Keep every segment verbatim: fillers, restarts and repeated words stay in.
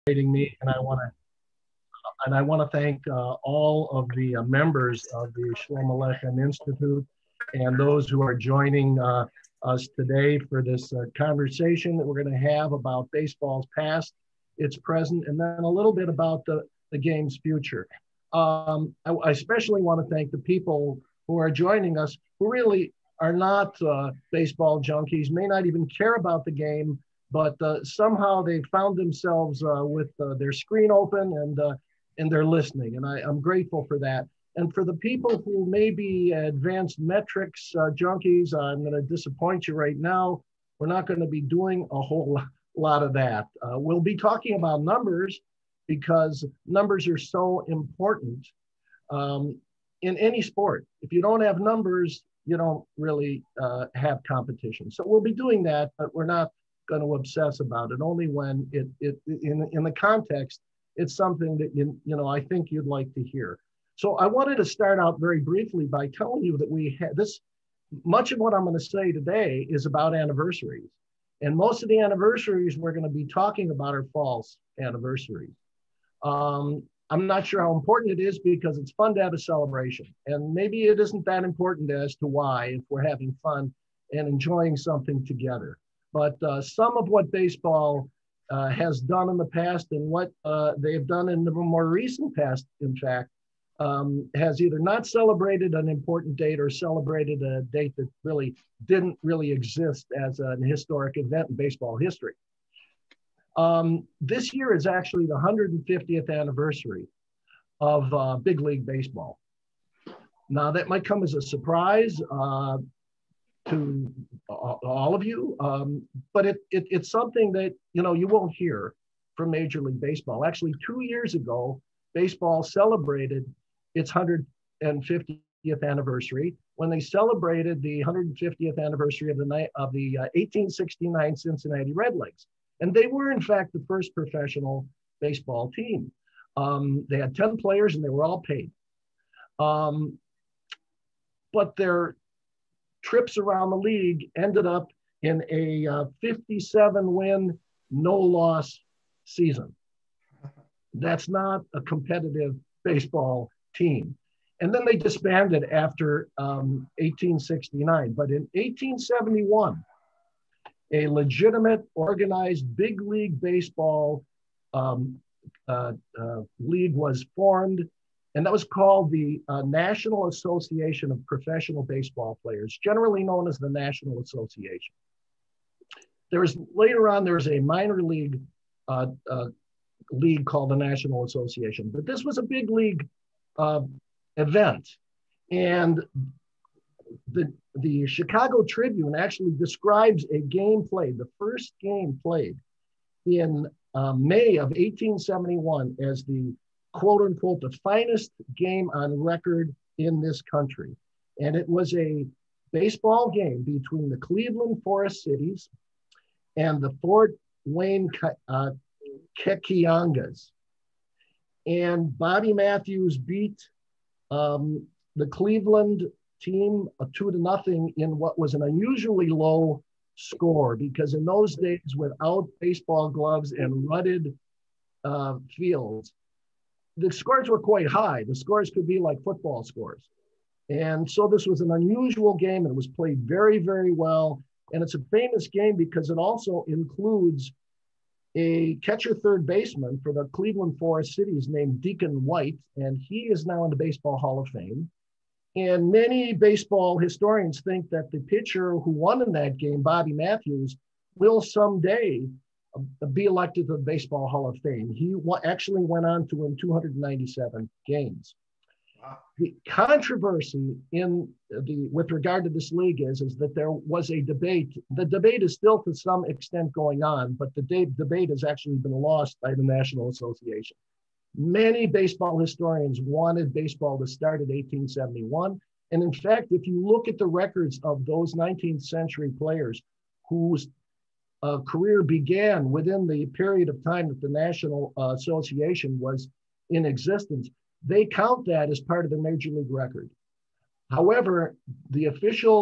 Me, and I want to and I want to thank uh, all of the uh, members of the Shlomo Aleichem Institute and those who are joining uh, us today for this uh, conversation that we're going to have about baseball's past, its present, and then a little bit about the, the game's future. Um, I, I especially want to thank the people who are joining us who really are not uh, baseball junkies, may not even care about the game, but uh, somehow they found themselves uh, with uh, their screen open and uh, and they're listening. And I, I'm grateful for that. And for the people who may be advanced metrics uh, junkies, I'm going to disappoint you right now. We're not going to be doing a whole lot of that. Uh, we'll be talking about numbers because numbers are so important um, in any sport. If you don't have numbers, you don't really uh, have competition. So we'll be doing that, but we're not going to obsess about it, only when it, it in, in the context, it's something that, you, you know, I think you'd like to hear. So I wanted to start out very briefly by telling you that we had this, much of what I'm going to say today is about anniversaries. And most of the anniversaries we're going to be talking about are false anniversaries. Um, I'm not sure how important it is because it's fun to have a celebration. And maybe it isn't that important as to why, if we're having fun and enjoying something together. But uh, some of what baseball uh, has done in the past and what uh, they've done in the more recent past, in fact, um, has either not celebrated an important date or celebrated a date that really didn't really exist as an historic event in baseball history. Um, this year is actually the one hundred fiftieth anniversary of uh, Big League Baseball. Now that might come as a surprise uh, to all of you, um, but it, it, it's something that, you know, you won't hear from Major League Baseball. Actually, two years ago, baseball celebrated its one hundred fiftieth anniversary when they celebrated the one hundred fiftieth anniversary of the night of the uh, eighteen sixty-nine Cincinnati Redlegs. And they were, in fact, the first professional baseball team. Um, they had ten players and they were all paid. Um, but their trips around the league ended up in a uh, fifty-seven win, no loss season. That's not a competitive baseball team. And then they disbanded after um, eighteen sixty-nine. But in eighteen seventy-one, a legitimate, organized big league baseball um, uh, uh, league was formed, and that was called the uh, National Association of Professional Baseball Players, generally known as the National Association. There was, later on, there was a minor league uh, uh, league called the National Association, but this was a big league uh, event. And the, the Chicago Tribune actually describes a game played, the first game played in uh, May of eighteen seventy-one as the quote unquote, the finest game on record in this country. And it was a baseball game between the Cleveland Forest Cities and the Fort Wayne uh, Kekiangas. And Bobby Matthews beat um, the Cleveland team a two to nothing in what was an unusually low score, because in those days, without baseball gloves and rutted uh, fields, the scores were quite high. The scores could be like football scores. And so this was an unusual game, and it was played very, very well. And it's a famous game because it also includes a catcher third baseman for the Cleveland Forest Cities named Deacon White, and he is now in the Baseball Hall of Fame. And many baseball historians think that the pitcher who won in that game, Bobby Matthews, will someday be elected to the Baseball Hall of Fame. He actually went on to win two hundred ninety-seven games. Wow. The controversy in the with regard to this league is, is that there was a debate. The debate is still to some extent going on, but the de- debate has actually been lost by the National Association. Many baseball historians wanted baseball to start at eighteen seventy-one. And in fact, if you look at the records of those nineteenth century players whose uh, career began within the period of time that the National uh, Association was in existence, they count that as part of the major league record. However, the official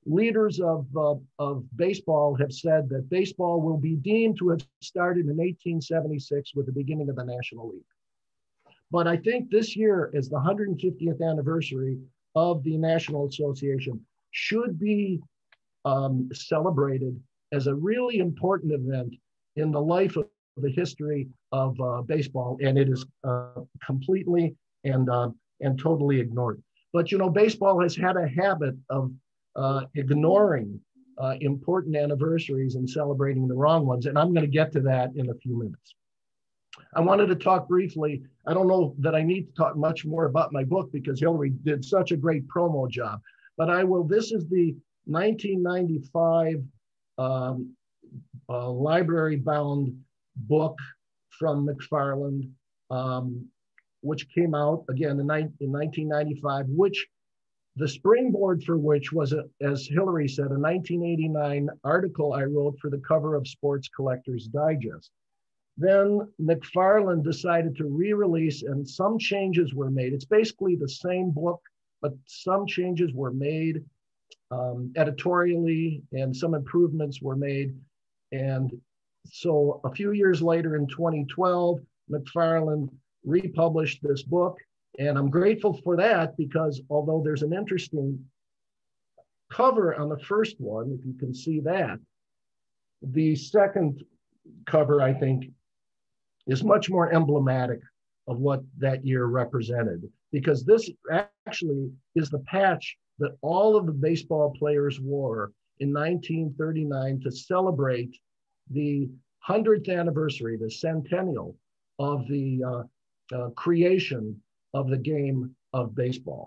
leaders of, uh, of baseball have said that baseball will be deemed to have started in eighteen seventy-six with the beginning of the National League. But I think this year, as the one hundred fiftieth anniversary of the National Association, should be um, celebrated as a really important event in the life of the history of uh, baseball, and it is uh, completely and uh, and totally ignored. But you know, baseball has had a habit of uh, ignoring uh, important anniversaries and celebrating the wrong ones, and I'm going to get to that in a few minutes. I wanted to talk briefly. I don't know that I need to talk much more about my book because Hillary did such a great promo job, but I will. This is the nineteen ninety-five um, uh, library-bound book from McFarland, um, which came out again in, in nineteen ninety-five, which the springboard for which was, a, as Hillary said, a nineteen eighty-nine article I wrote for the cover of Sports Collectors Digest. Then McFarland decided to re-release, and some changes were made. It's basically the same book, but some changes were made um, editorially, and some improvements were made. And so a few years later in twenty twelve, McFarland republished this book. And I'm grateful for that because although there's an interesting cover on the first one, if you can see that, the second cover, I think, is much more emblematic of what that year represented, because this actually is the patch that all of the baseball players wore in nineteen thirty-nine to celebrate the hundredth anniversary, the centennial of the uh, uh, creation of the game of baseball.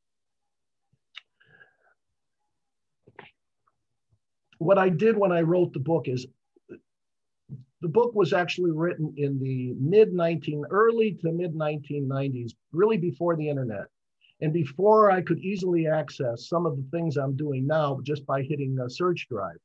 What I did when I wrote the book is, the book was actually written in the mid nineteen, early to mid nineteen nineties, really before the internet, and before I could easily access some of the things I'm doing now just by hitting a search drive.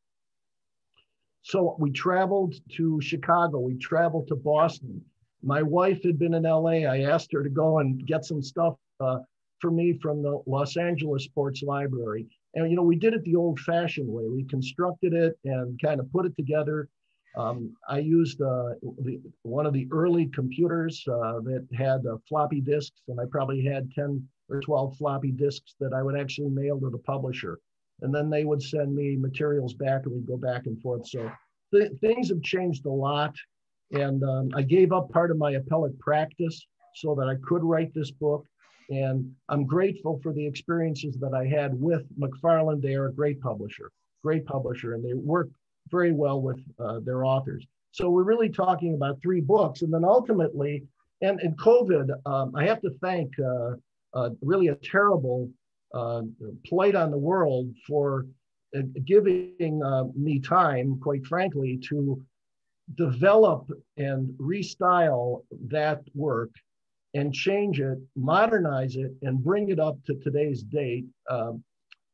So we traveled to Chicago, we traveled to Boston. My wife had been in L A. I asked her to go and get some stuff uh, for me from the Los Angeles Sports Library. And, you know, we did it the old fashioned way. We constructed it and kind of put it together. Um, I used uh, the, one of the early computers uh, that had uh, floppy disks, and I probably had ten or twelve floppy disks that I would actually mail to the publisher. And then they would send me materials back and we'd go back and forth. So th things have changed a lot. And um, I gave up part of my appellate practice so that I could write this book. And I'm grateful for the experiences that I had with McFarland. They are a great publisher, great publisher, and they work very well with uh, their authors. So we're really talking about three books. And then ultimately, and in COVID, um, I have to thank uh, uh, really a terrible uh, plight on the world for uh, giving uh, me time, quite frankly, to develop and restyle that work and change it, modernize it, and bring it up to today's date. Um,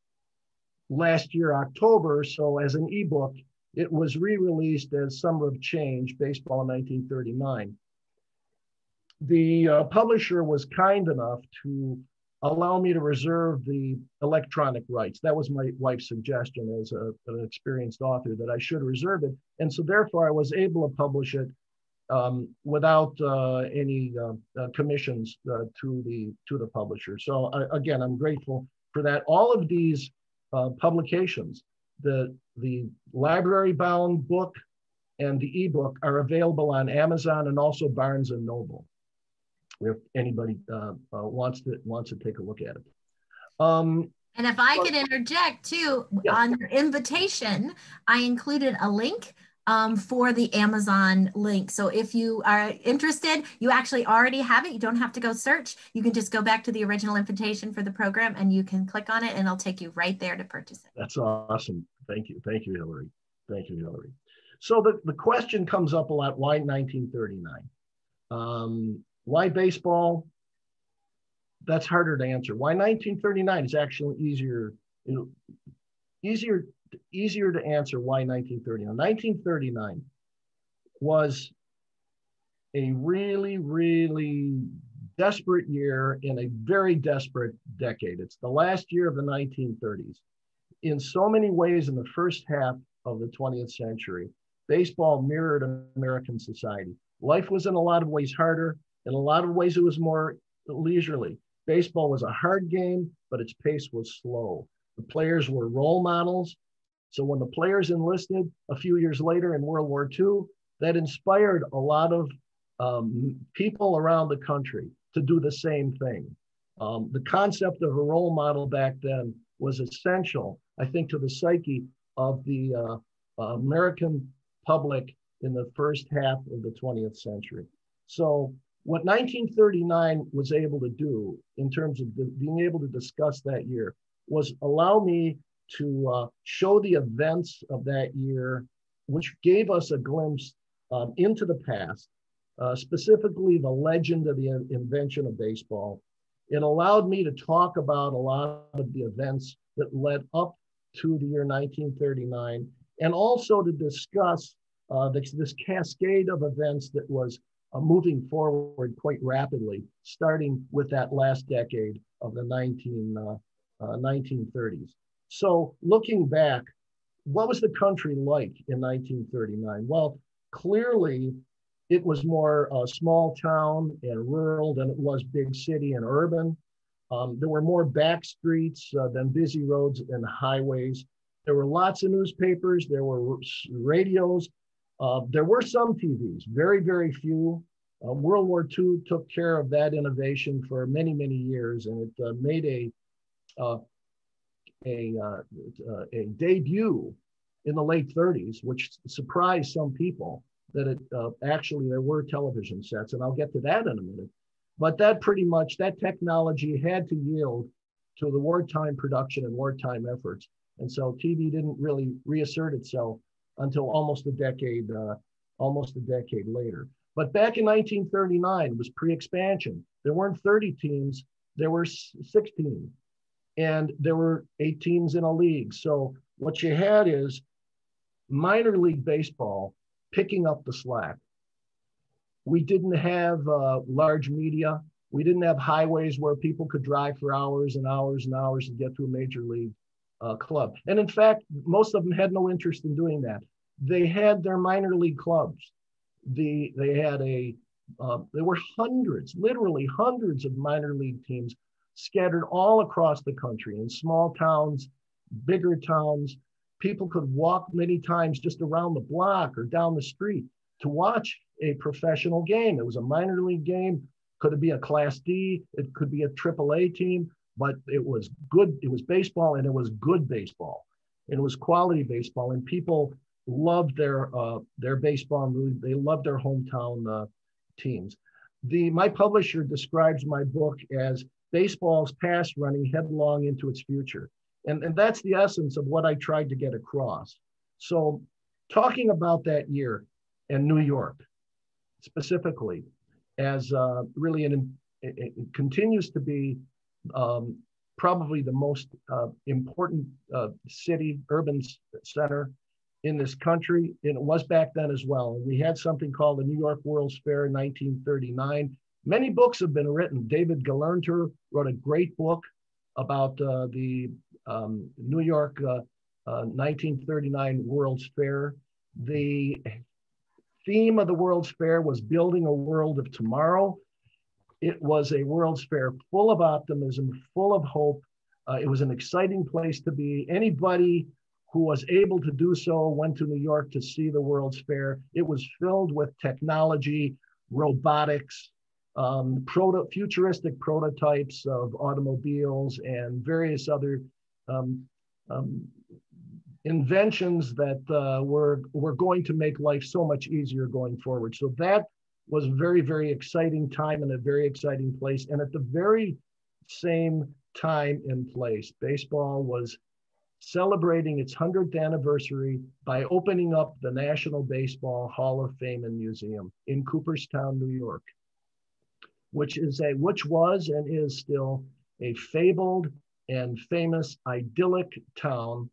last year, October, so as an ebook, it was re-released as Summer of Change, Baseball in nineteen thirty-nine. The uh, publisher was kind enough to allow me to reserve the electronic rights. That was my wife's suggestion as a, an experienced author, that I should reserve it. And so therefore I was able to publish it um, without uh, any uh, uh, commissions uh, to, the, to the publisher. So uh, again, I'm grateful for that. All of these uh, publications, the, the library-bound book and the ebook, are available on Amazon and also Barnes and Noble, if anybody uh, uh, wants to wants to take a look at it. Um, and if I could interject too, yes. On your invitation, I included a link um, for the Amazon link. So if you are interested, you actually already have it. You don't have to go search. You can just go back to the original invitation for the program and you can click on it and it'll take you right there to purchase it. That's awesome. Thank you. Thank you, Hillary. Thank you, Hillary. So the, the question comes up a lot, why nineteen thirty-nine? Um, Why baseball? That's harder to answer. Why nineteen thirty-nine is actually easier, you know, easier, easier to answer why nineteen thirty-nine. nineteen thirty-nine was a really, really desperate year in a very desperate decade. It's the last year of the nineteen thirties. in so many ways, in the first half of the twentieth century, baseball mirrored American society. Life was in a lot of ways harder. In a lot of ways, it was more leisurely. Baseball was a hard game, but its pace was slow. The players were role models. So when the players enlisted a few years later in World War Two, that inspired a lot of um, people around the country to do the same thing. Um, the concept of a role model back then was essential, I think, to the psyche of the uh, uh, American public in the first half of the twentieth century. So what nineteen thirty-nine was able to do in terms of the, being able to discuss that year was allow me to uh, show the events of that year, which gave us a glimpse um, into the past, uh, specifically the legend of the invention of baseball. It allowed me to talk about a lot of the events that led up to the year nineteen thirty-nine, and also to discuss uh, this, this cascade of events that was uh, moving forward quite rapidly, starting with that last decade of the nineteen thirties. So looking back, what was the country like in nineteen thirty-nine? Well, clearly it was more uh, small town and rural than it was big city and urban. Um, there were more back streets uh, than busy roads and highways. There were lots of newspapers, there were radios, uh, there were some T Vs, very, very few. Uh, World War Two took care of that innovation for many, many years, and it uh, made a, uh, a, uh, uh, a debut in the late thirties, which surprised some people that it uh, actually there were television sets, and I'll get to that in a minute. But that pretty much, that technology had to yield to the wartime production and wartime efforts. And so T V didn't really reassert itself until almost a decade, uh, almost a decade later. But back in nineteen thirty-nine, it was pre-expansion. There weren't thirty teams, there were sixteen. And there were eight teams in a league. So what you had is minor league baseball picking up the slack. We didn't have uh, large media. We didn't have highways where people could drive for hours and hours and hours to get to a major league uh, club. And in fact, most of them had no interest in doing that. They had their minor league clubs. The, they had a, uh, there were hundreds, literally hundreds of minor league teams scattered all across the country in small towns, bigger towns. People could walk many times just around the block or down the street to watch a professional game. It was a minor league game. Could it be a Class D? It could be a triple A team, but it was good. It was baseball, and it was good baseball. And it was quality baseball, and people loved their uh, their baseball. They loved their hometown uh, teams. The my publisher describes my book as baseball's past running headlong into its future. And, and that's the essence of what I tried to get across. So talking about that year and New York specifically as uh, really an, it, it continues to be um, probably the most uh, important uh, city, urban center in this country. And it was back then as well. We had something called the New York World's Fair in nineteen thirty-nine. Many books have been written. David Galerner wrote a great book about uh, the um, New York uh, uh, nineteen thirty-nine World's Fair. The theme of the World's Fair was building a world of tomorrow. It was a World's Fair full of optimism, full of hope. Uh, it was an exciting place to be. Anybody who was able to do so went to New York to see the World's Fair. It was filled with technology, robotics, um, proto futuristic prototypes of automobiles and various other um, um, inventions that uh, were, were going to make life so much easier going forward. So that was a very, very exciting time and a very exciting place. And at the very same time and place, baseball was celebrating its hundredth anniversary by opening up the National Baseball Hall of Fame and Museum in Cooperstown, New York, which is a, which was and is still a fabled and famous idyllic town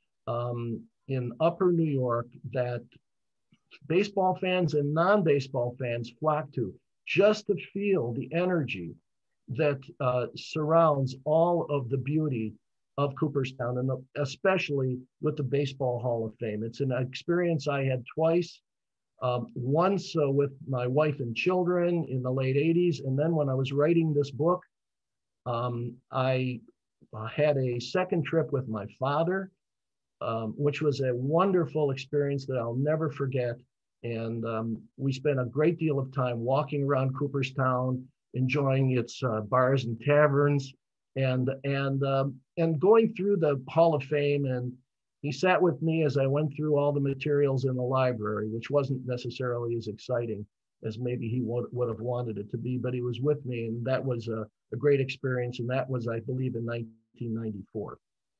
um, in upper New York that baseball fans and non-baseball fans flock to just to feel the energy that uh, surrounds all of the beauty of Cooperstown, and especially with the Baseball Hall of Fame. It's an experience I had twice. Um, once uh, with my wife and children in the late eighties, and then when I was writing this book, um, I uh, had a second trip with my father, um, which was a wonderful experience that I'll never forget. And um, we spent a great deal of time walking around Cooperstown, enjoying its uh, bars and taverns, and and um, and going through the Hall of Fame. And he sat with me as I went through all the materials in the library, which wasn't necessarily as exciting as maybe he would, would have wanted it to be, but he was with me, and that was a, a great experience. And that was, I believe, in nineteen ninety-four.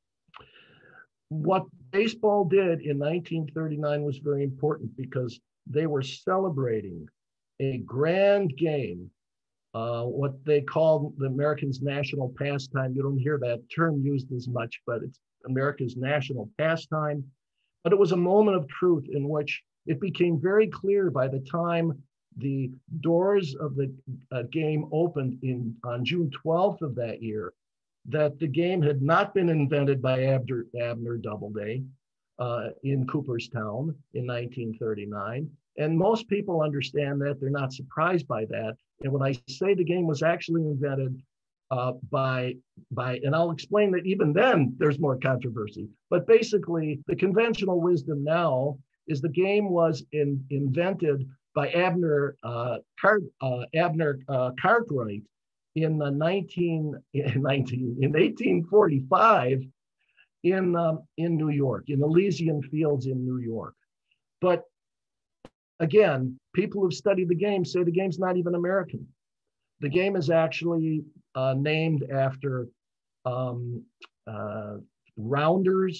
What baseball did in nineteen thirty-nine was very important because they were celebrating a grand game, uh, what they called the Americans' national pastime. You don't hear that term used as much, but it's America's national pastime. But it was a moment of truth in which it became very clear by the time the doors of the uh, game opened in on June twelfth of that year, that the game had not been invented by Abner, Abner Doubleday uh, in Cooperstown in nineteen thirty-nine. And most people understand that. They're not surprised by that. And when I say the game was actually invented uh, by, by, and I'll explain that even then there's more controversy, but basically the conventional wisdom now is the game was in, invented by Abner, uh, Cart, uh, Abner uh, Cartwright in the nineteen, in, nineteen, in eighteen forty-five in, um, in New York, in Elysian Fields in New York. But again, people who've studied the game say the game's not even American. The game is actually uh, named after um, uh, rounders,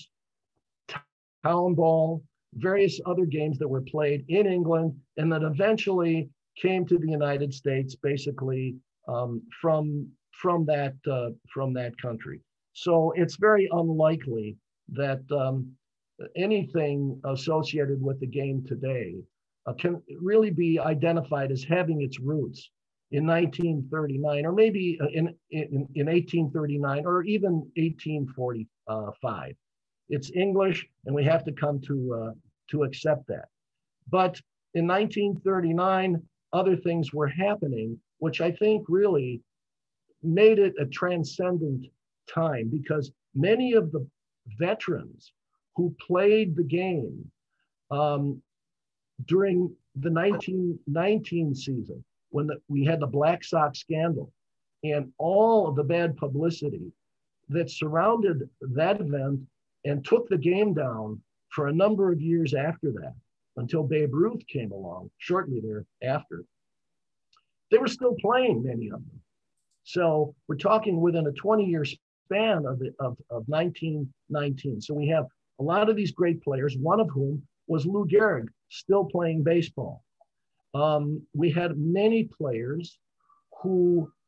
town ball, various other games that were played in England and that eventually came to the United States, basically um, from, from, that, uh, from that country. So it's very unlikely that um, anything associated with the game today uh, can really be identified as having its roots in nineteen thirty-nine, or maybe in, in, in eighteen thirty-nine, or even eighteen forty-five. It's English, and we have to come to, uh, to accept that. But in nineteen thirty-nine, other things were happening, which I think really made it a transcendent time, because many of the veterans who played the game um, during the nineteen nineteen season, when the, we had the Black Sox scandal and all of the bad publicity that surrounded that event and took the game down for a number of years after that, until Babe Ruth came along shortly thereafter, they were still playing, many of them. So we're talking within a twenty-year span of, the, of, of nineteen nineteen. So we have a lot of these great players, one of whom was Lou Gehrig, still playing baseball. Um, we had many players who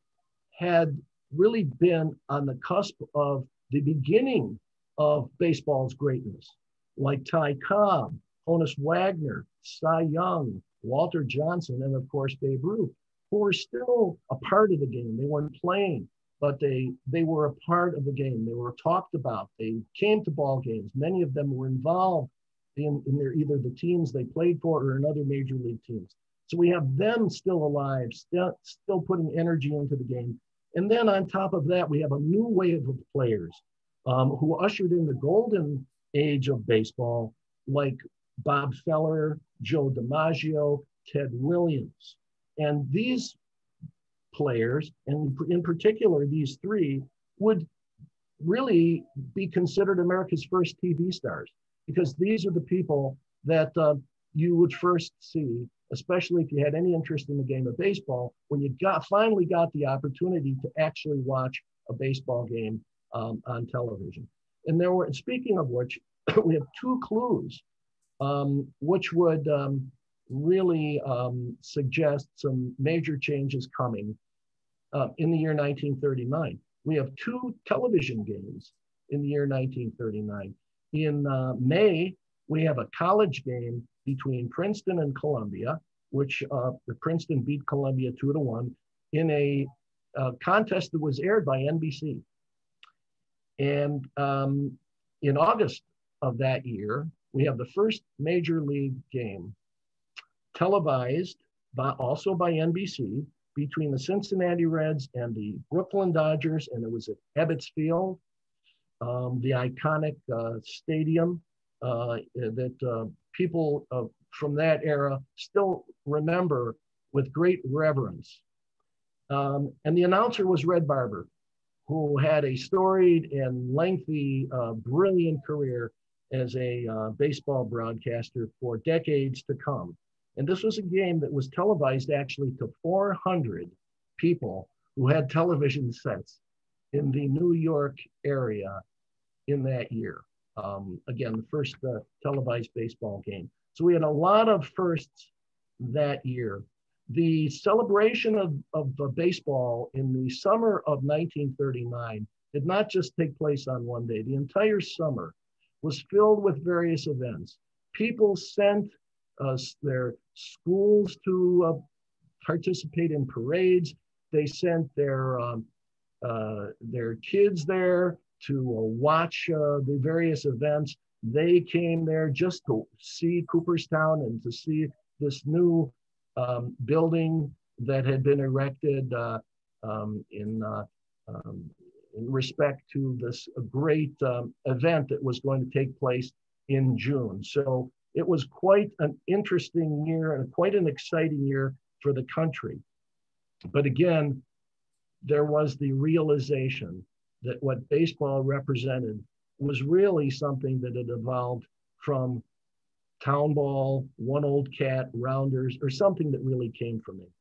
had really been on the cusp of the beginning of baseball's greatness, like Ty Cobb, Honus Wagner, Cy Young, Walter Johnson, and of course, Babe Ruth, who were still a part of the game. They weren't playing, but they, they were a part of the game. They were talked about. They came to ball games. Many of them were involved in, in their, either the teams they played for or in other major league teams. So we have them still alive, still, still putting energy into the game. And then on top of that, we have a new wave of players um, who ushered in the golden age of baseball, like Bob Feller, Joe DiMaggio, Ted Williams. And these players, and in particular, these three, would really be considered America's first T V stars, because these are the people that uh, you would first see, especially if you had any interest in the game of baseball, when you got finally got the opportunity to actually watch a baseball game um, on television. And there were, speaking of which, we have two clues um, which would um, really um, suggest some major changes coming uh, in the year nineteen thirty-nine. We have two television games in the year nineteen thirty-nine. In uh, May, we have a college game between Princeton and Columbia, which uh, Princeton beat Columbia two to one in a uh, contest that was aired by N B C. And um, in August of that year, we have the first major league game televised by, also by N B C, between the Cincinnati Reds and the Brooklyn Dodgers, and it was at Ebbets Field, um, the iconic uh, stadium uh, that uh, people uh, from that era still remember with great reverence. Um, and the announcer was Red Barber, who had a storied and lengthy, uh, brilliant career as a uh, baseball broadcaster for decades to come. And this was a game that was televised actually to four hundred people who had television sets in the New York area in that year. Um, again, the first uh, televised baseball game. So we had a lot of firsts that year. The celebration of, of uh, baseball in the summer of nineteen thirty-nine did not just take place on one day. The entire summer was filled with various events. People sent uh, their schools to uh, participate in parades. They sent their, um, uh, their kids there to uh, watch uh, the various events. They came there just to see Cooperstown and to see this new um, building that had been erected uh, um, in, uh, um, in respect to this great um, event that was going to take place in June. So it was quite an interesting year and quite an exciting year for the country. But again, there was the realization that what baseball represented was really something that had evolved from town ball, one old cat, rounders, or something that really came from it.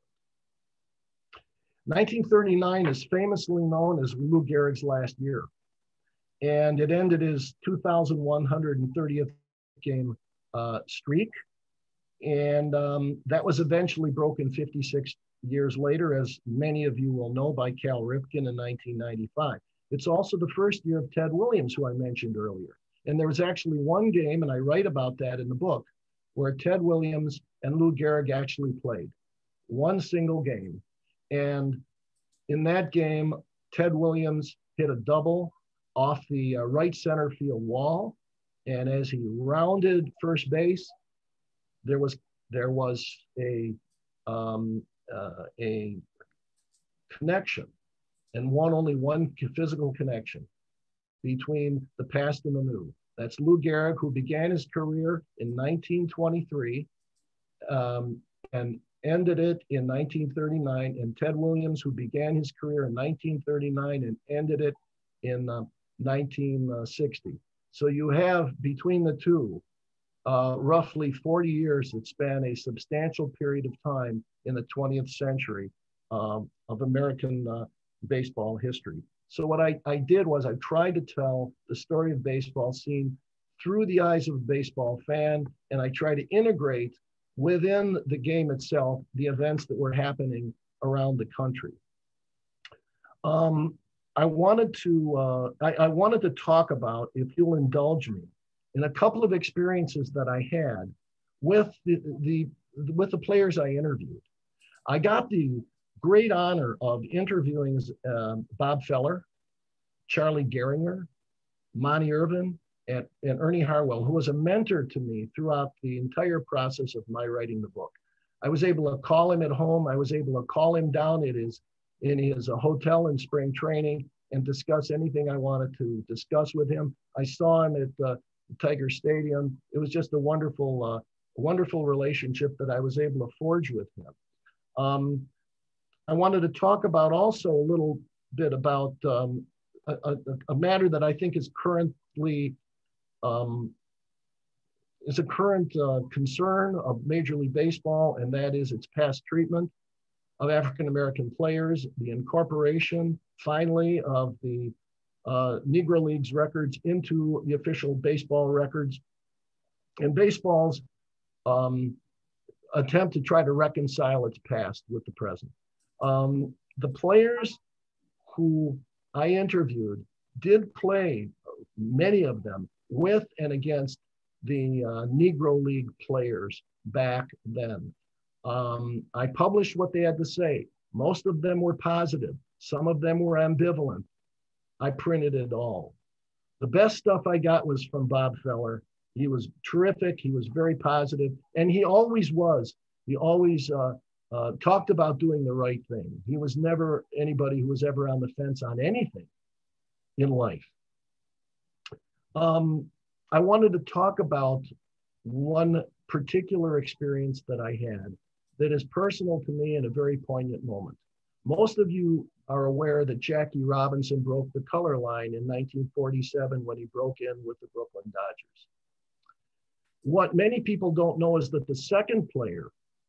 nineteen thirty-nine is famously known as Lou Gehrig's last year. And it ended his two thousand one hundred thirtieth game uh, streak. And um, that was eventually broken fifty-six years later, as many of you will know, by Cal Ripken in nineteen ninety-five. It's also the first year of Ted Williams, who I mentioned earlier. And there was actually one game, and I write about that in the book, where Ted Williams and Lou Gehrig actually played. One single game. And in that game, Ted Williams hit a double off the uh, right center field wall. And as he rounded first base, there was, there was a, um, uh, a connection, and one only one physical connection between the past and the new. That's Lou Gehrig, who began his career in nineteen twenty-three um, and ended it in nineteen thirty-nine, and Ted Williams, who began his career in nineteen thirty-nine and ended it in uh, nineteen sixty. So you have between the two uh, roughly forty years that span a substantial period of time in the twentieth century um, of American uh, baseball history. So what I, I did was I tried to tell the story of baseball seen through the eyes of a baseball fan, and I tried to integrate within the game itself the events that were happening around the country. Um, I wanted to uh, I, I wanted to talk about, if you'll indulge me, in a couple of experiences that I had with the, the with the players I interviewed. I got the great honor of interviewing uh, Bob Feller, Charlie Gehringer, Monty Irvin, and, and Ernie Harwell, who was a mentor to me throughout the entire process of my writing the book. I was able to call him at home. I was able to call him down at his, in his uh, hotel in spring training and discuss anything I wanted to discuss with him. I saw him at uh, Tiger Stadium. It was just a wonderful, uh, wonderful relationship that I was able to forge with him. Um, I wanted to talk about also a little bit about um, a, a, a matter that I think is currently, um, is a current uh, concern of Major League Baseball, and that is its past treatment of African-American players, the incorporation, finally, of the uh, Negro Leagues records into the official baseball records, and baseball's um, attempt to try to reconcile its past with the present. Um, the players who I interviewed did play, many of them, with and against the uh, Negro League players back then. Um, I published what they had to say. Most of them were positive. Some of them were ambivalent. I printed it all. The best stuff I got was from Bob Feller. He was terrific. He was very positive, and he always was. He always uh, uh, talked about doing the right thing. He was never anybody who was ever on the fence on anything in life. Um, I wanted to talk about one particular experience that I had that is personal to me in a very poignant moment. Most of you are aware that Jackie Robinson broke the color line in nineteen forty-seven when he broke in with the Brooklyn Dodgers. What many people don't know is that the second player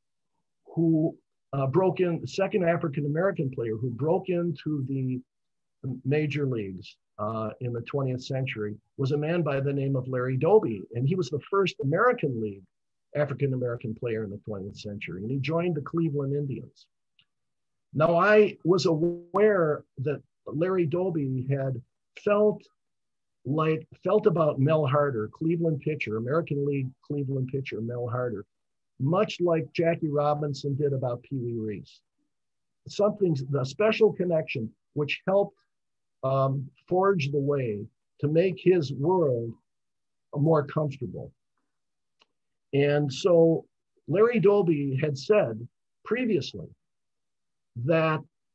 who uh, broke in, the second African-American player who broke into the major leagues uh, in the twentieth century was a man by the name of Larry Doby. And he was the first American League African-American player in the twentieth century. And he joined the Cleveland Indians. Now, I was aware that Larry Doby had felt like, felt about Mel Harder, Cleveland pitcher, American League Cleveland pitcher, Mel Harder, much like Jackie Robinson did about Pee Wee Reese. Something, the special connection, which helped um, forge the way to make his world more comfortable. And so Larry Doby had said previously that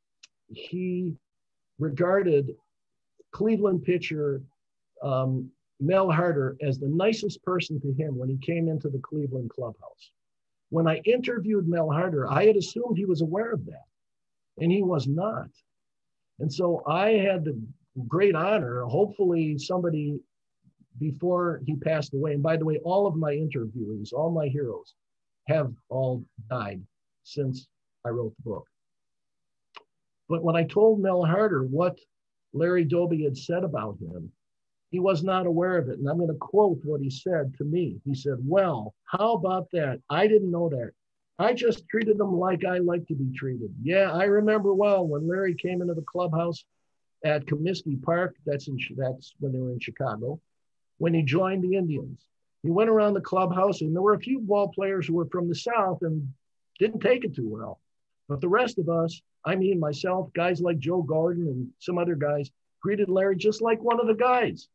he regarded Cleveland pitcher um, Mel Harder as the nicest person to him when he came into the Cleveland clubhouse. When I interviewed Mel Harder, I had assumed he was aware of that, and he was not. And so I had the great honor, hopefully somebody before he passed away, and by the way, all of my interviewees, all my heroes have all died since I wrote the book. But when I told Mel Harder what Larry Doby had said about him, he was not aware of it. And I'm going to quote what he said to me. He said, "Well, how about that? I didn't know that. I just treated them like I like to be treated. Yeah, I remember well when Larry came into the clubhouse at Comiskey Park. That's, in, that's when they were in Chicago, when he joined the Indians. He went around the clubhouse, and there were a few ball players who were from the South and didn't take it too well. But the rest of us, I mean myself, guys like Joe Gordon and some other guys, greeted Larry just like one of the guys."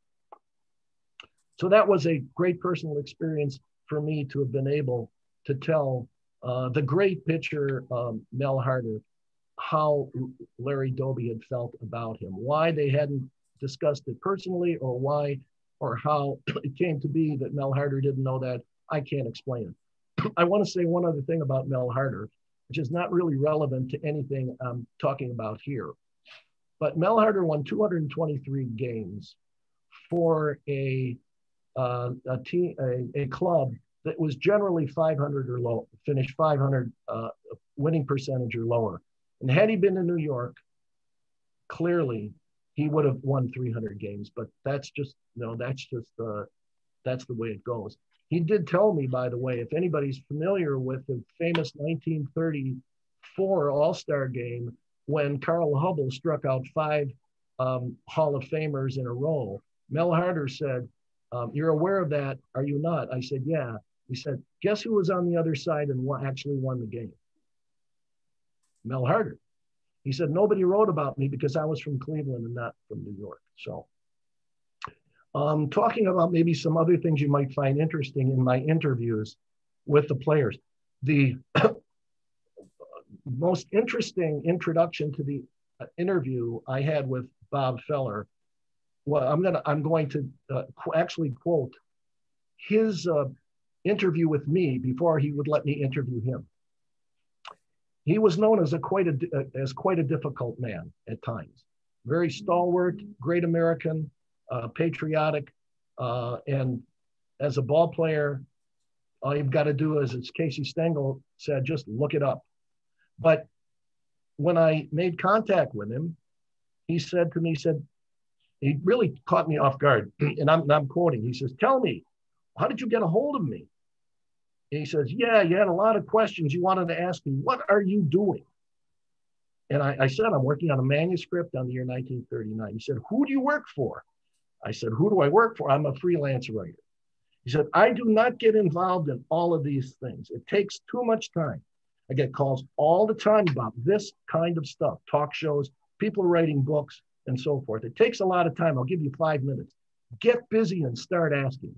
So that was a great personal experience for me to have been able to tell uh, the great pitcher, um, Mel Harder, how Larry Doby had felt about him, why they hadn't discussed it personally, or why, or how it came to be that Mel Harder didn't know that. I can't explain it. I want to say one other thing about Mel Harder, which is not really relevant to anything I'm talking about here. But Mel Harder won two hundred twenty-three games for a uh, a team, a, a club that was generally five hundred or low, finished five hundred uh, winning percentage or lower. And had he been in New York, clearly he would have won three hundred games. But that's just, you know, that's just, uh, that's the way it goes. He did tell me, by the way, if anybody's familiar with the famous nineteen thirty-four All-Star game when Carl Hubble struck out five um, Hall of Famers in a row, Mel Harder said, um, "You're aware of that, are you not?" I said, "Yeah." He said, "Guess who was on the other side and won, actually won the game?" Mel Harder. He said, "Nobody wrote about me because I was from Cleveland and not from New York." So um, talking about maybe some other things you might find interesting in my interviews with the players. The most interesting introduction to the interview I had with Bob Feller, well, I'm gonna, I'm going to uh, qu actually quote his uh, interview with me before he would let me interview him. He was known as a quite a as quite a difficult man at times. Very stalwart, great American, uh, patriotic, uh, and as a ball player, all you've got to do is, as Casey Stengel said, just look it up. But when I made contact with him, he said to me, he said, he really caught me off guard, and I'm, and I'm quoting. He says, "Tell me, how did you get a hold of me?" And he says, "Yeah, you had a lot of questions you wanted to ask me. What are you doing?" And I, I said, "I'm working on a manuscript on the year nineteen thirty-nine. He said, "Who do you work for?" I said, "Who do I work for? I'm a freelance writer." He said, "I do not get involved in all of these things. It takes too much time. I get calls all the time about this kind of stuff, talk shows, people writing books, and so forth. It takes a lot of time. I'll give you five minutes. get busy and start asking.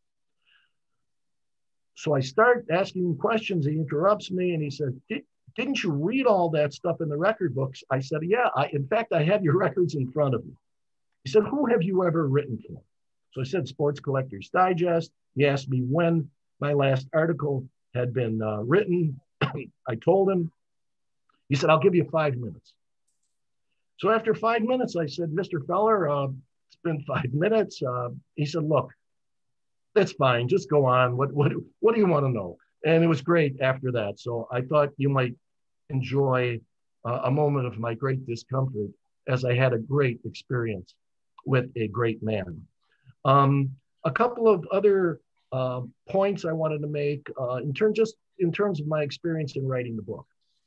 So I start asking him questions. He interrupts me and he says, didn't you read all that stuff in the record books? I said, yeah, I, in fact, I have your records in front of me. He said, who have you ever written for? So I said, Sports Collectors Digest. He asked me when my last article had been uh, written. I told him. He said, I'll give you five minutes. So after five minutes, I said, Mister Feller, uh, it's been five minutes. Uh, he said, look, that's fine. Just go on. What, what, what do you want to know? And it was great after that. So I thought you might enjoy uh, a moment of my great discomfort as I had a great experience with a great man. Um, a couple of other uh, points I wanted to make uh, in terms just in terms of my experience in writing the book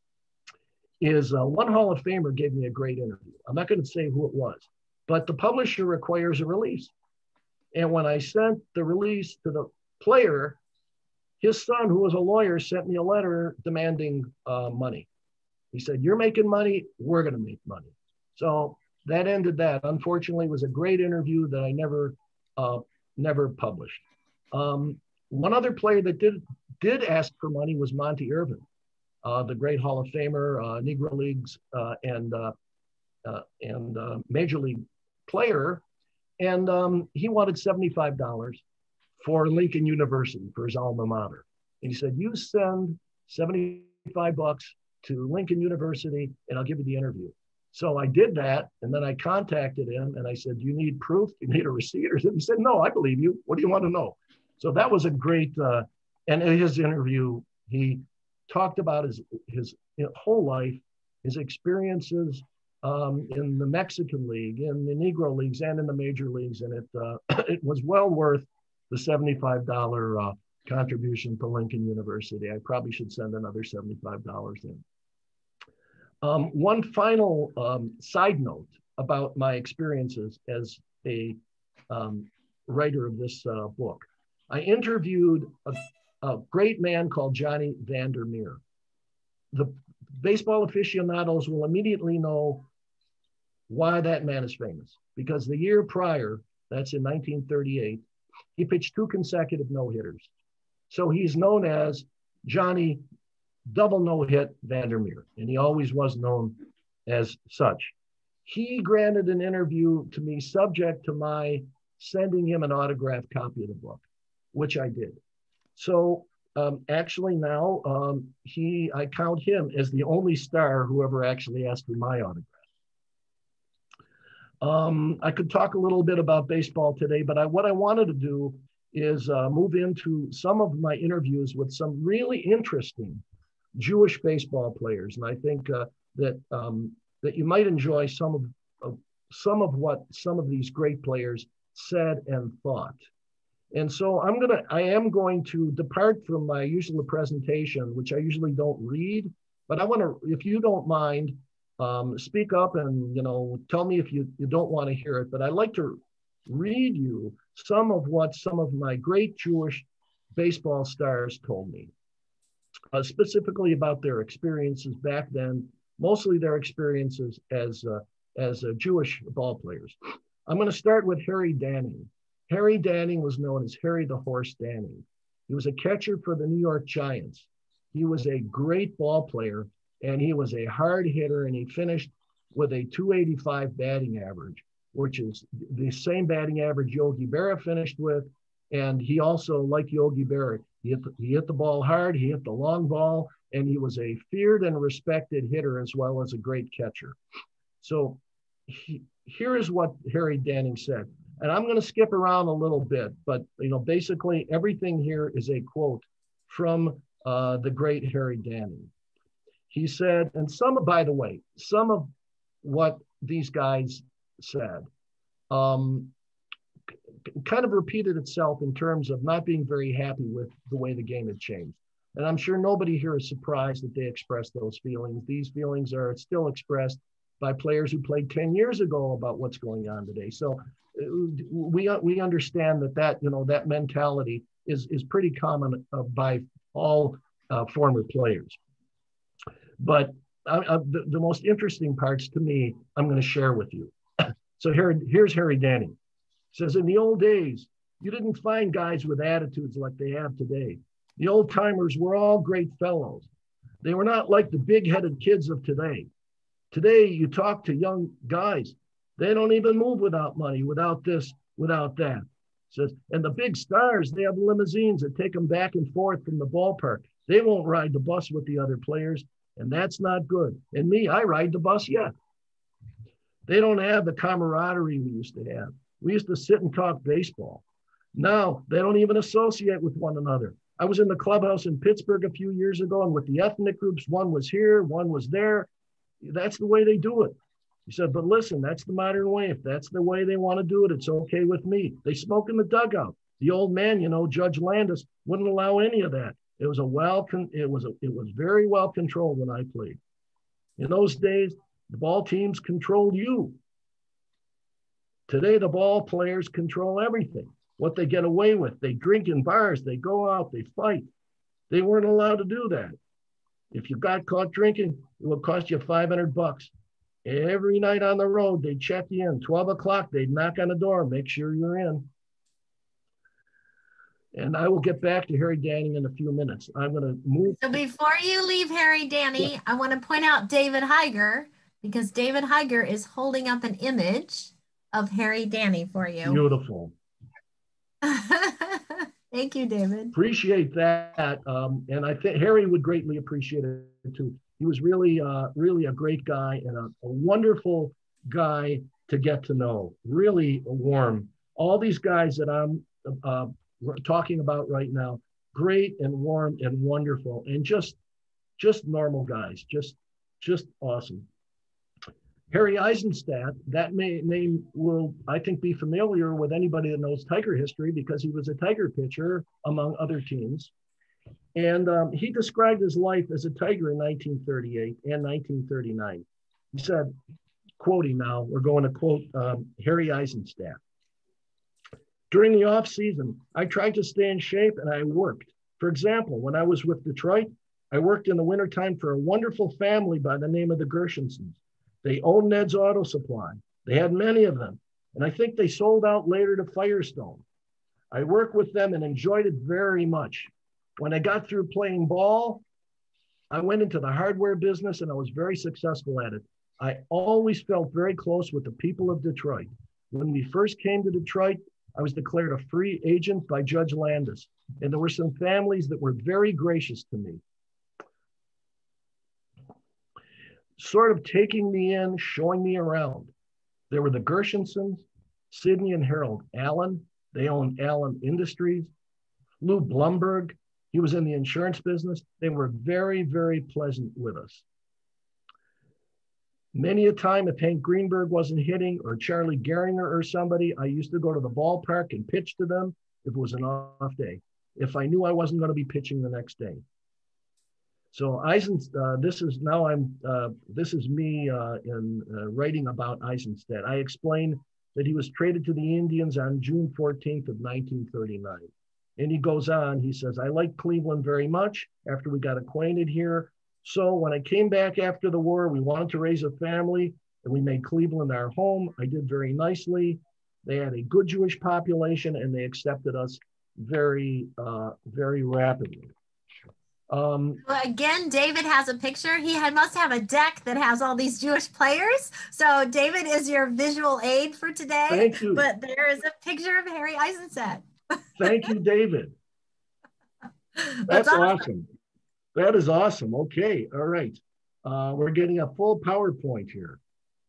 is uh, one Hall of Famer gave me a great interview. I'm not going to say who it was, but the publisher requires a release. And when I sent the release to the player, his son, who was a lawyer, sent me a letter demanding uh, money. He said, you're making money, we're going to make money. So that ended that. Unfortunately, it was a great interview that I never, uh, never published. Um, one other player that did, did ask for money was Monty Irvin, uh, the great Hall of Famer, uh, Negro Leagues uh, and, uh, uh, and uh, Major League player. And um, he wanted seventy-five dollars for Lincoln University, for his alma mater. And he said, you send seventy-five bucks to Lincoln University and I'll give you the interview. So I did that. And then I contacted him and I said, do you need proof? Do you need a receipt? Or he said, no, I believe you. What do you want to know? So that was a great, uh, and in his interview, he talked about his, his whole life, his experiences um, in the Mexican League, in the Negro Leagues, and in the major leagues. And it, uh, it was well worth the seventy-five dollars uh, contribution to Lincoln University. I probably should send another seventy-five dollars in. Um, one final um, side note about my experiences as a um, writer of this uh, book. I interviewed a, a great man called Johnny Vandermeer. The baseball aficionados will immediately know why that man is famous, because the year prior, that's in nineteen thirty-eight, he pitched two consecutive no-hitters. So he's known as Johnny Double No-Hit Vandermeer, and he always was known as such. He granted an interview to me subject to my sending him an autographed copy of the book, which I did. So um, actually now, um, he, I count him as the only star who ever actually asked for my autograph. Um, I could talk a little bit about baseball today, but I, what I wanted to do is uh, move into some of my interviews with some really interesting Jewish baseball players. And I think uh, that, um, that you might enjoy some of, of, some of what some of these great players said and thought. And so I'm gonna, I am going to depart from my usual presentation, which I usually don't read, but I wanna, if you don't mind, um, speak up and, you know, tell me if you, you don't wanna hear it, but I'd like to read you some of what some of my great Jewish baseball stars told me, uh, specifically about their experiences back then, mostly their experiences as, uh, as uh, Jewish ball players. I'm gonna start with Harry Danning. Harry Danning was known as Harry the Horse Danning. He was a catcher for the New York Giants. He was a great ball player and he was a hard hitter, and he finished with a two eighty-five batting average, which is the same batting average Yogi Berra finished with. And he also, like Yogi Berra, he hit, the, he hit the ball hard, he hit the long ball, and he was a feared and respected hitter as well as a great catcher. So he, here is what Harry Danning said. And I'm going to skip around a little bit, but you know, basically everything here is a quote from uh, the great Harry Danning. He said, and some, by the way, some of what these guys said um, kind of repeated itself in terms of not being very happy with the way the game had changed. And I'm sure nobody here is surprised that they expressed those feelings. These feelings are still expressed by players who played ten years ago about what's going on today. So we, we understand that that, you know, that mentality is, is pretty common uh, by all uh, former players. But uh, uh, the, the most interesting parts to me, I'm going to share with you. So here, here's Harry Danning Says, in the old days, you didn't find guys with attitudes like they have today. The old timers were all great fellows. They were not like the big-headed kids of today. Today, you talk to young guys, they don't even move without money, without this, without that. Says, and the big stars, they have limousines that take them back and forth from the ballpark. They won't ride the bus with the other players, and that's not good. And me, I ride the bus yet. They don't have the camaraderie we used to have. We used to sit and talk baseball. Now, they don't even associate with one another. I was in the clubhouse in Pittsburgh a few years ago, and with the ethnic groups, one was here, one was there. That's the way they do it. He said, but listen, that's the modern way. If that's the way they want to do it, it's okay with me. They smoke in the dugout. The old man, you know, Judge Landis, wouldn't allow any of that. It was a well, it was a, it was very well controlled when I played. In those days, the ball teams controlled you. Today, the ball players control everything. What they get away with, they drink in bars, they go out, they fight. They weren't allowed to do that. If you got caught drinking, it would cost you five hundred bucks. Every night on the road, they'd check you in. twelve o'clock, they'd knock on the door, make sure you're in. And I will get back to Harry Danning in a few minutes. I'm going to move. So before you leave Harry Danny, yeah. I want to point out David Heiger, because David Heiger is holding up an image of Harry Danny for you. Beautiful. Thank you, David. Appreciate that. Um, and I think Harry would greatly appreciate it too. He was really, uh, really a great guy and a, a wonderful guy to get to know. Really warm. All these guys that I'm uh, talking about right now, great and warm and wonderful, and just, just normal guys. Just, just awesome. Harry Eisenstadt, that may, name will, I think, be familiar with anybody that knows Tiger history because he was a Tiger pitcher among other teams. And um, he described his life as a Tiger in nineteen thirty-eight and nineteen thirty-nine. He said, quoting now, we're going to quote um, Harry Eisenstadt. During the off season, I tried to stay in shape and I worked. For example, when I was with Detroit, I worked in the wintertime for a wonderful family by the name of the Gershensons. They owned Ned's Auto Supply. They had many of them. And I think they sold out later to Firestone. I worked with them and enjoyed it very much. When I got through playing ball, I went into the hardware business and I was very successful at it. I always felt very close with the people of Detroit. When we first came to Detroit, I was declared a free agent by Judge Landis. And there were some families that were very gracious to me, sort of taking me in, showing me around. There were the Gershensons, Sidney and Harold Allen. They owned Allen Industries. Lou Blumberg, he was in the insurance business. They were very, very pleasant with us. Many a time, if Hank Greenberg wasn't hitting or Charlie Gehringer or somebody, I used to go to the ballpark and pitch to them if it was an off day, if I knew I wasn't going to be pitching the next day. So Eisen, uh, this is now I'm, uh, this is me uh, in uh, writing about Eisenstadt. I explained that he was traded to the Indians on June fourteenth of nineteen thirty-nine. And he goes on, he says, I liked Cleveland very much after we got acquainted here. So when I came back after the war, we wanted to raise a family and we made Cleveland our home. I did very nicely. They had a good Jewish population and they accepted us very, uh, very rapidly. Um, well, again, David has a picture. He had, must have a deck that has all these Jewish players. So David is your visual aid for today. Thank you. But there is a picture of Harry Eisenstadt. Thank you, David. That's, That's awesome. awesome. That is awesome. Okay. All right. Uh, we're getting a full PowerPoint here.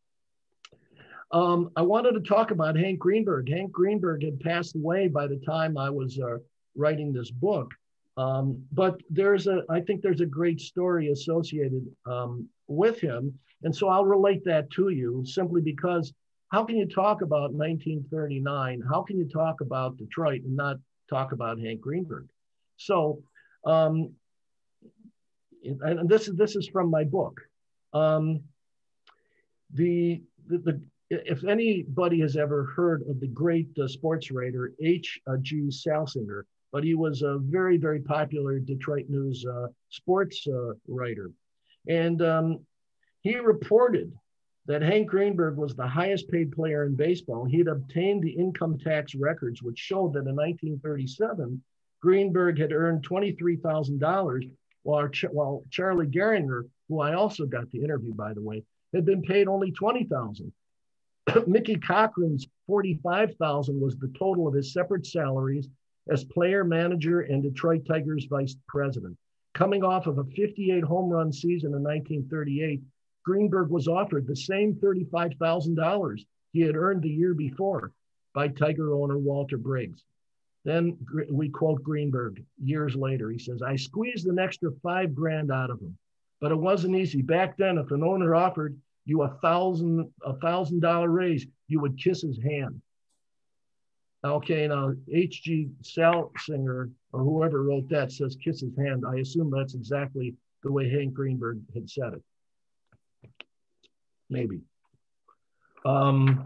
Um, I wanted to talk about Hank Greenberg. Hank Greenberg had passed away by the time I was uh, writing this book. Um, but there's a, I think there's a great story associated um, with him. And so I'll relate that to you simply because how can you talk about nineteen thirty-nine? How can you talk about Detroit and not talk about Hank Greenberg? So, um, and this is, this is from my book. Um, the, the, the, if anybody has ever heard of the great uh, sports writer, H G Salsinger, but he was a very, very popular Detroit News uh, sports uh, writer. And um, he reported that Hank Greenberg was the highest paid player in baseball. He had obtained the income tax records, which showed that in nineteen thirty-seven, Greenberg had earned twenty-three thousand dollars, while, while Charlie Gehringer, who I also got to interview, by the way, had been paid only twenty thousand dollars. Mickey Cochran's forty-five thousand dollars was the total of his separate salaries as player, manager, and Detroit Tigers vice president. Coming off of a fifty-eight home run season in nineteen thirty-eight, Greenberg was offered the same thirty-five thousand dollars he had earned the year before by Tiger owner Walter Briggs. Then we quote Greenberg years later. He says, "I squeezed an extra five grand out of him, but it wasn't easy. Back then, if an owner offered you a thousand, a thousand dollar raise, you would kiss his hand." Okay, now H G Salsinger or whoever wrote that says kiss his hand. I assume that's exactly the way Hank Greenberg had said it. Maybe. Um,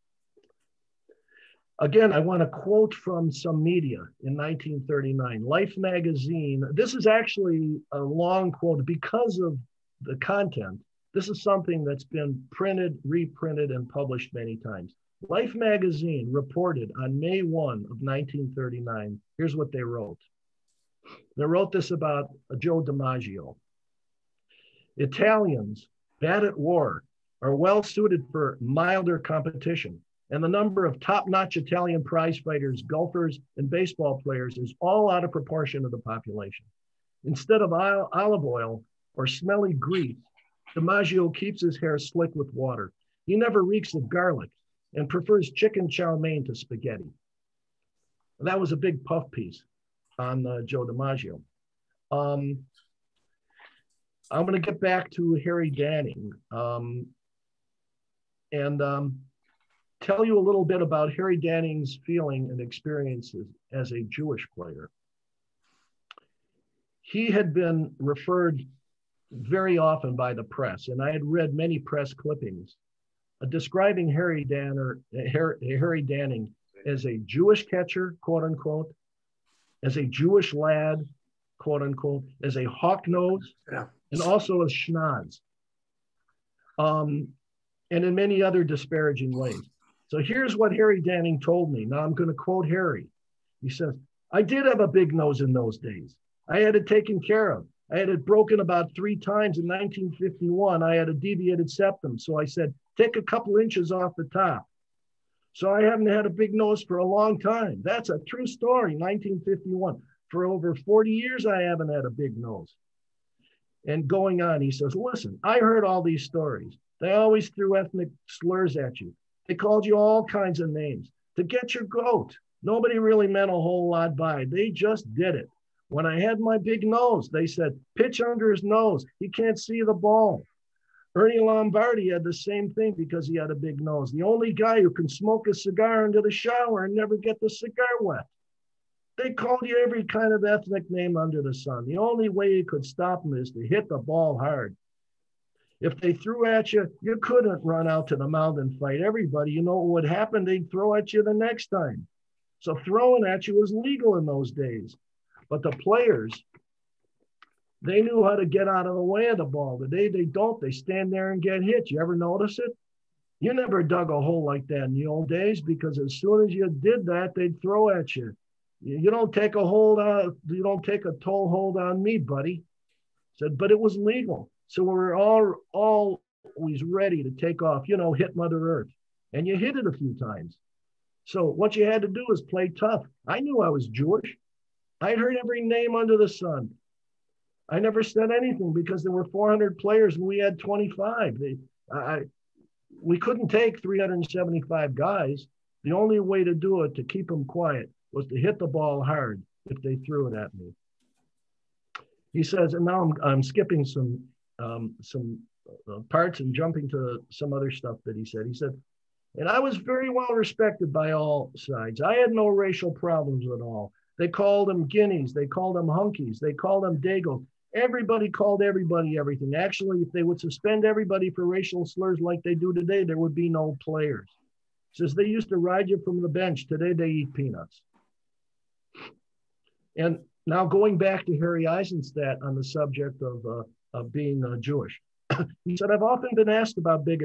again, I want to quote from some media in nineteen thirty-nine. Life magazine, this is actually a long quote because of the content. This is something that's been printed, reprinted, and published many times. Life magazine reported on May first of nineteen thirty-nine, here's what they wrote. They wrote this about Joe DiMaggio. "Italians, bad at war, are well suited for milder competition, and the number of top-notch Italian prize fighters, golfers, and baseball players is all out of proportion to the population. Instead of olive oil or smelly grease, DiMaggio keeps his hair slick with water. He never reeks of garlic and prefers chicken chow mein to spaghetti." That was a big puff piece on uh, Joe DiMaggio. Um, I'm going to get back to Harry Danning um, and um, tell you a little bit about Harry Danning's feeling and experiences as a Jewish player. He had been referred very often by the press, and I had read many press clippings uh, describing Harry, Danner, uh, Harry, Harry Danning as a Jewish catcher, quote unquote, as a Jewish lad, quote unquote, as a hawk nose, yeah, and also a schnoz, um, and in many other disparaging ways. So here's what Harry Danning told me. Now I'm going to quote Harry. He says, "I did have a big nose in those days. I had it taken care of. I had it broken about three times in nineteen fifty-one. I had a deviated septum. So I said, take a couple inches off the top. So I haven't had a big nose for a long time. That's a true story, nineteen fifty-one. For over forty years, I haven't had a big nose." And going on, he says, "Listen, I heard all these stories. They always threw ethnic slurs at you. They called you all kinds of names to get your goat. Nobody really meant a whole lot by it. They just did it. When I had my big nose, they said, pitch under his nose. He can't see the ball. Ernie Lombardi had the same thing because he had a big nose. The only guy who can smoke a cigar into the shower and never get the cigar wet. They called you every kind of ethnic name under the sun. The only way you could stop them is to hit the ball hard. If they threw at you, you couldn't run out to the mound and fight everybody. You know what would happen? They'd throw at you the next time. So throwing at you was legal in those days. But the players, they knew how to get out of the way of the ball. Today they don't. They stand there and get hit. You ever notice it? You never dug a hole like that in the old days because as soon as you did that, they'd throw at you. You don't take a hold on, you don't take a toll hold on me, buddy. Said, but it was legal. So we're all always ready to take off, you know, hit Mother Earth. And you hit it a few times. So what you had to do is play tough. I knew I was Jewish. I'd heard every name under the sun. I never said anything because there were four hundred players and we had twenty-five. They, I, we couldn't take three hundred seventy-five guys. The only way to do it, to keep them quiet, was to hit the ball hard if they threw it at me. He says, and now I'm, I'm skipping some, um, some uh, parts and jumping to some other stuff that he said. He said, and I was very well respected by all sides. I had no racial problems at all. They called them guineas. They called them hunkies. They called them dago. Everybody called everybody everything. Actually, if they would suspend everybody for racial slurs like they do today, there would be no players. Says they used to ride you from the bench. Today they eat peanuts. And now going back to Harry Eisenstadt on the subject of, uh, of being uh, Jewish. He said, I've often been asked about bigotry.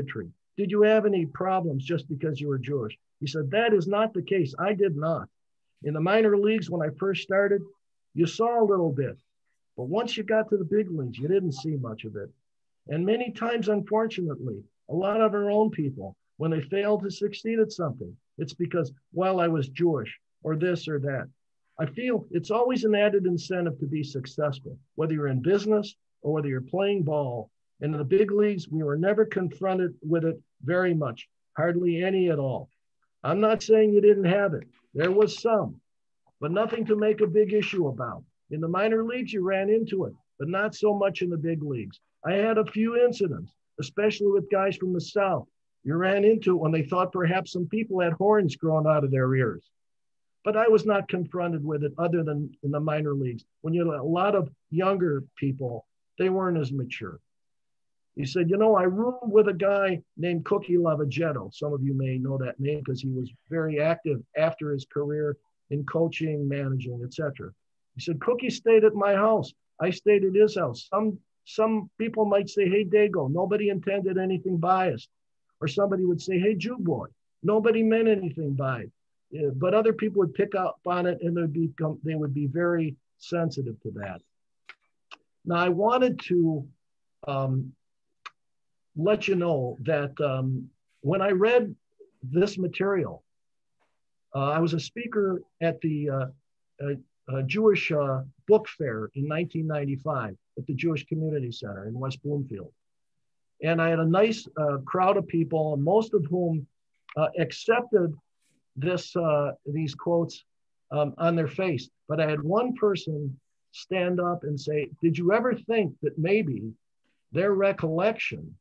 did you have any problems just because you were Jewish? He said, that is not the case. I did not. In the minor leagues, when I first started, you saw a little bit. But once you got to the big leagues, you didn't see much of it. And many times, unfortunately, a lot of our own people, when they fail to succeed at something, it's because, well, I was Jewish or this or that. I feel it's always an added incentive to be successful, whether you're in business or whether you're playing ball. And in the big leagues, we were never confronted with it very much, hardly any at all. I'm not saying you didn't have it. There was some, but nothing to make a big issue about. In the minor leagues, you ran into it, but not so much in the big leagues. I had a few incidents, especially with guys from the South. You ran into it when they thought perhaps some people had horns growing out of their ears. But I was not confronted with it other than in the minor leagues. When you had a lot of younger people, they weren't as mature. He said, you know, I roomed with a guy named Cookie Lavagetto. Some of you may know that name because he was very active after his career in coaching, managing, et cetera. He said, Cookie stayed at my house. I stayed at his house. Some, some people might say, hey, Dago, nobody intended anything biased. Or somebody would say, hey, Jew boy, nobody meant anything by it. Yeah, but other people would pick up on it and they'd become, they would be very sensitive to that. Now, I wanted to um, let you know that um, when I read this material, uh, I was a speaker at the uh, uh, uh, Jewish uh, Book Fair in nineteen ninety-five at the Jewish Community Center in West Bloomfield. And I had a nice uh, crowd of people, most of whom uh, accepted this, uh, these quotes um, on their face. But I had one person stand up and say, did you ever think that maybe their recollection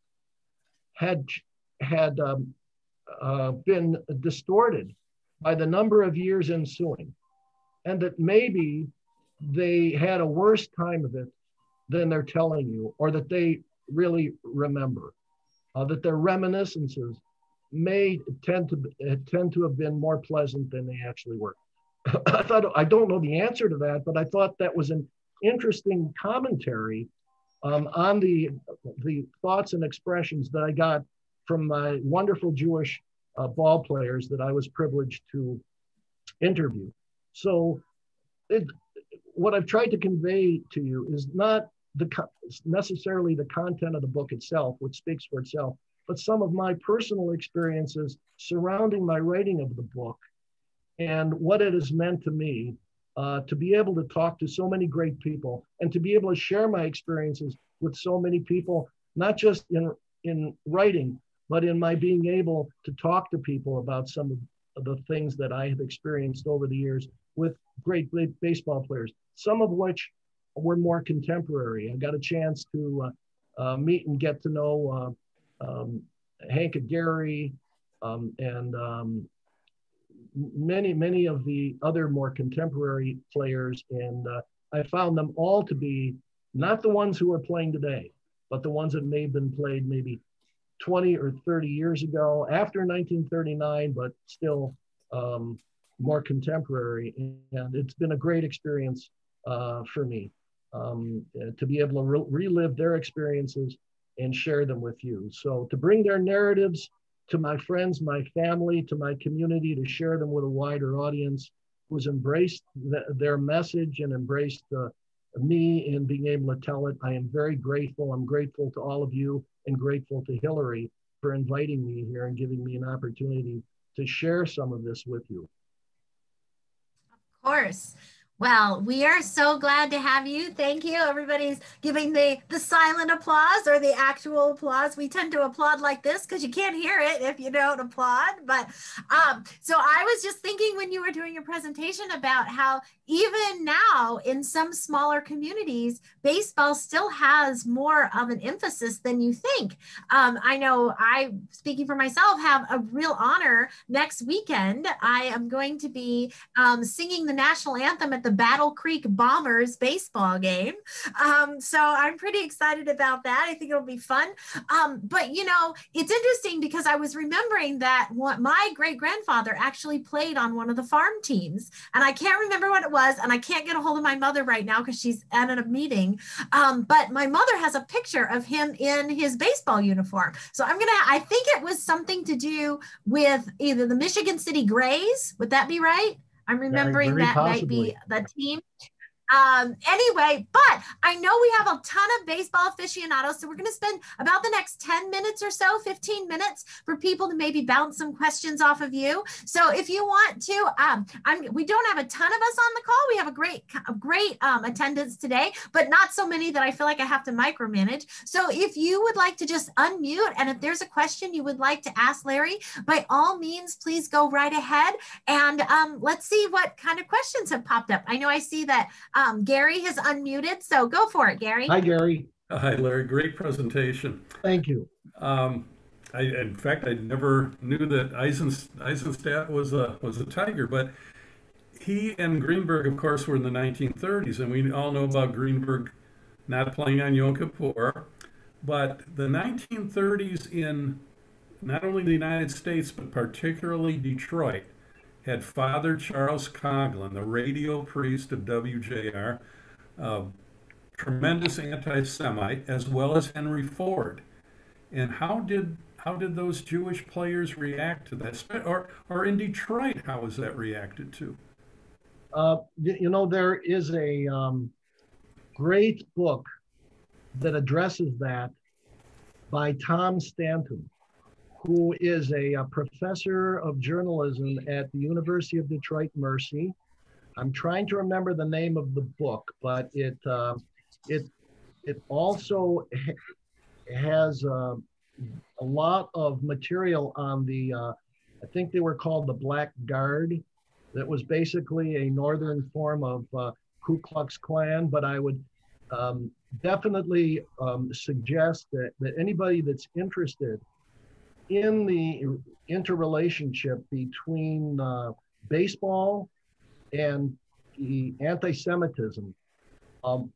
had, had um, uh, been distorted by the number of years ensuing, and that maybe they had a worse time of it than they're telling you, or that they really remember, uh, that their reminiscences may tend to uh, tend to have been more pleasant than they actually were. I thought, I don't know the answer to that, but I thought that was an interesting commentary um, on the, the thoughts and expressions that I got from my wonderful Jewish uh, ball players that I was privileged to interview. So it, what I've tried to convey to you is not the necessarily the content of the book itself, which speaks for itself, but some of my personal experiences surrounding my writing of the book and what it has meant to me uh, to be able to talk to so many great people and to be able to share my experiences with so many people, not just in, in writing, but in my being able to talk to people about some of the things that I have experienced over the years with great, great baseball players, some of which were more contemporary. I got a chance to uh, uh, meet and get to know uh, um, Hank Gary um, and um, many, many of the other more contemporary players. And uh, I found them all to be not the ones who are playing today, but the ones that may have been played maybe twenty or thirty years ago, after nineteen thirty-nine, but still um, more contemporary. And it's been a great experience uh, for me um, to be able to re relive their experiences and share them with you. So to bring their narratives to my friends, my family, to my community, to share them with a wider audience who's embraced th their message and embraced uh, me in being able to tell it. I am very grateful. I'm grateful to all of you and grateful to Hillary for inviting me here and giving me an opportunity to share some of this with you. Of course. Well, we are so glad to have you. Thank you. Everybody's giving the, the silent applause or the actual applause. We tend to applaud like this because you can't hear it if you don't applaud. But um, so I was just thinking when you were doing your presentation about how even now in some smaller communities, baseball still has more of an emphasis than you think. Um, I know I, speaking for myself, have a real honor. Next weekend, I am going to be um, singing the national anthem at the the Battle Creek Bombers baseball game. Um, so I'm pretty excited about that. I think it'll be fun. Um, but, you know, it's interesting because I was remembering that what my great-grandfather actually played on one of the farm teams. And I can't remember what it was. And I can't get a hold of my mother right now because she's at a meeting. Um, but my mother has a picture of him in his baseball uniform. So I'm going to, I think it was something to do with either the Michigan City Grays. Would that be right? I'm remembering Very that might possibly. be the team. Um, anyway, but I know we have a ton of baseball aficionados, so we're going to spend about the next ten minutes or so, fifteen minutes for people to maybe bounce some questions off of you. So if you want to, um, I'm, we don't have a ton of us on the call. We have a great, a great um, attendance today, but not so many that I feel like I have to micromanage. So if you would like to just unmute, and if there's a question you would like to ask Larry, by all means, please go right ahead. And um, let's see what kind of questions have popped up. I know I see that Um, Gary has unmuted, so go for it, Gary. Hi, Gary. Hi, Larry. Great presentation. Thank you. Um, I, in fact, I never knew that Eisen, Eisenstadt was a was a Tiger, but he and Greenberg, of course, were in the nineteen thirties, and we all know about Greenberg not playing on Yom Kippur. But the nineteen thirties in not only the United States, but particularly Detroit, had Father Charles Coughlin, the radio priest of W J R, uh, tremendous anti-Semite, as well as Henry Ford. And how did how did those Jewish players react to that? Or, or in Detroit, how was that reacted to? Uh, you know, there is a um, great book that addresses that by Tom Stanton, who is a, a professor of journalism at the University of Detroit Mercy. I'm trying to remember the name of the book, but it uh, it it also ha has uh, a lot of material on the, uh, I think they were called the Black Guard. That was basically a northern form of uh, Ku Klux Klan, but I would um, definitely um, suggest that, that anybody that's interested in the interrelationship between uh, baseball and the anti-Semitism. Um,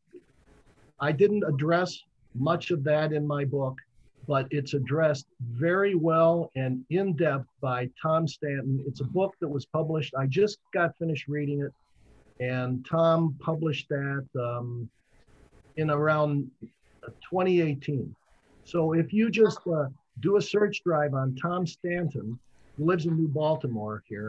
I didn't address much of that in my book, but it's addressed very well and in depth by Tom Stanton. It's a book that was published. I just got finished reading it, and Tom published that um, in around twenty eighteen. So if you just uh, do a search drive on Tom Stanton, who lives in New Baltimore here.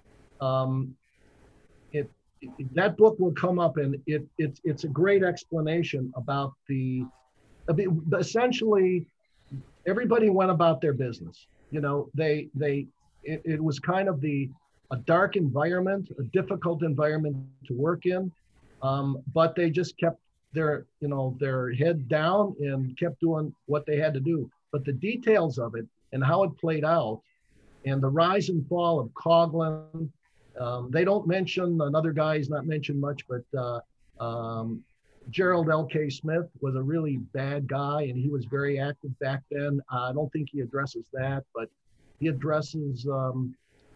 Um, it, it that book will come up, and it it's it's a great explanation about the. I mean, essentially, everybody went about their business. You know, they they it, it was kind of the a dark environment, a difficult environment to work in, um, but they just kept their you know their head down and kept doing what they had to do. But the details of it and how it played out and the rise and fall of Coughlin, um, they don't mention, another guy is not mentioned much, but uh, um, Gerald L K Smith was a really bad guy, and he was very active back then. Uh, I don't think he addresses that, but he addresses um,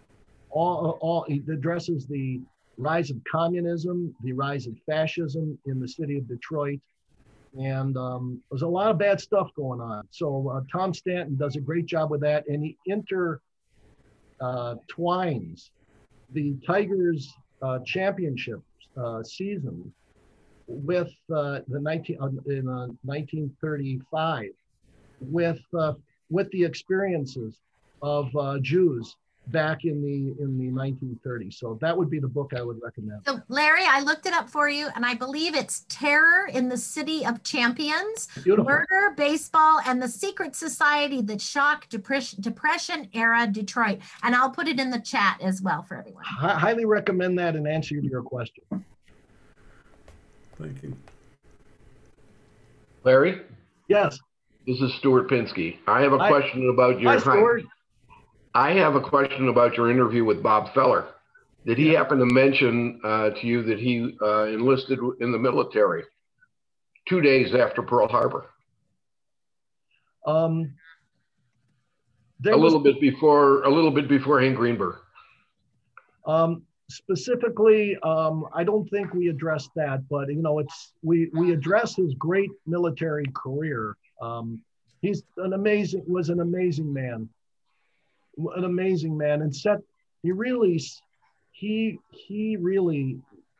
all, all, he addresses the rise of communism, the rise of fascism in the city of Detroit. And um, there's a lot of bad stuff going on. So uh, Tom Stanton does a great job with that, and he intertwines uh, the Tigers uh, championship uh, season with uh, the nineteen uh, in uh, nineteen thirty-five with uh, with the experiences of uh, Jews back in the in the nineteen thirties. So that would be the book I would recommend. So Larry, I looked it up for you, and I believe it's Terror in the City of Champions, Beautiful. Murder, Baseball, and the Secret Society That Shocked Depression, Depression Era Detroit. And I'll put it in the chat as well for everyone. I highly recommend that in answer to your question. Thank you. Larry? Yes. This is Stuart Pinsky. I have a Hi. question about your... Hi, Stuart. I have a question about your interview with Bob Feller. Did he happen to mention uh, to you that he uh, enlisted in the military two days after Pearl Harbor? Um, a little bit before, a little bit before Hank Greenberg. Um, specifically, um, I don't think we addressed that, but you know, it's we we address his great military career. Um, he's an amazing was an amazing man, an amazing man, and set he really he he really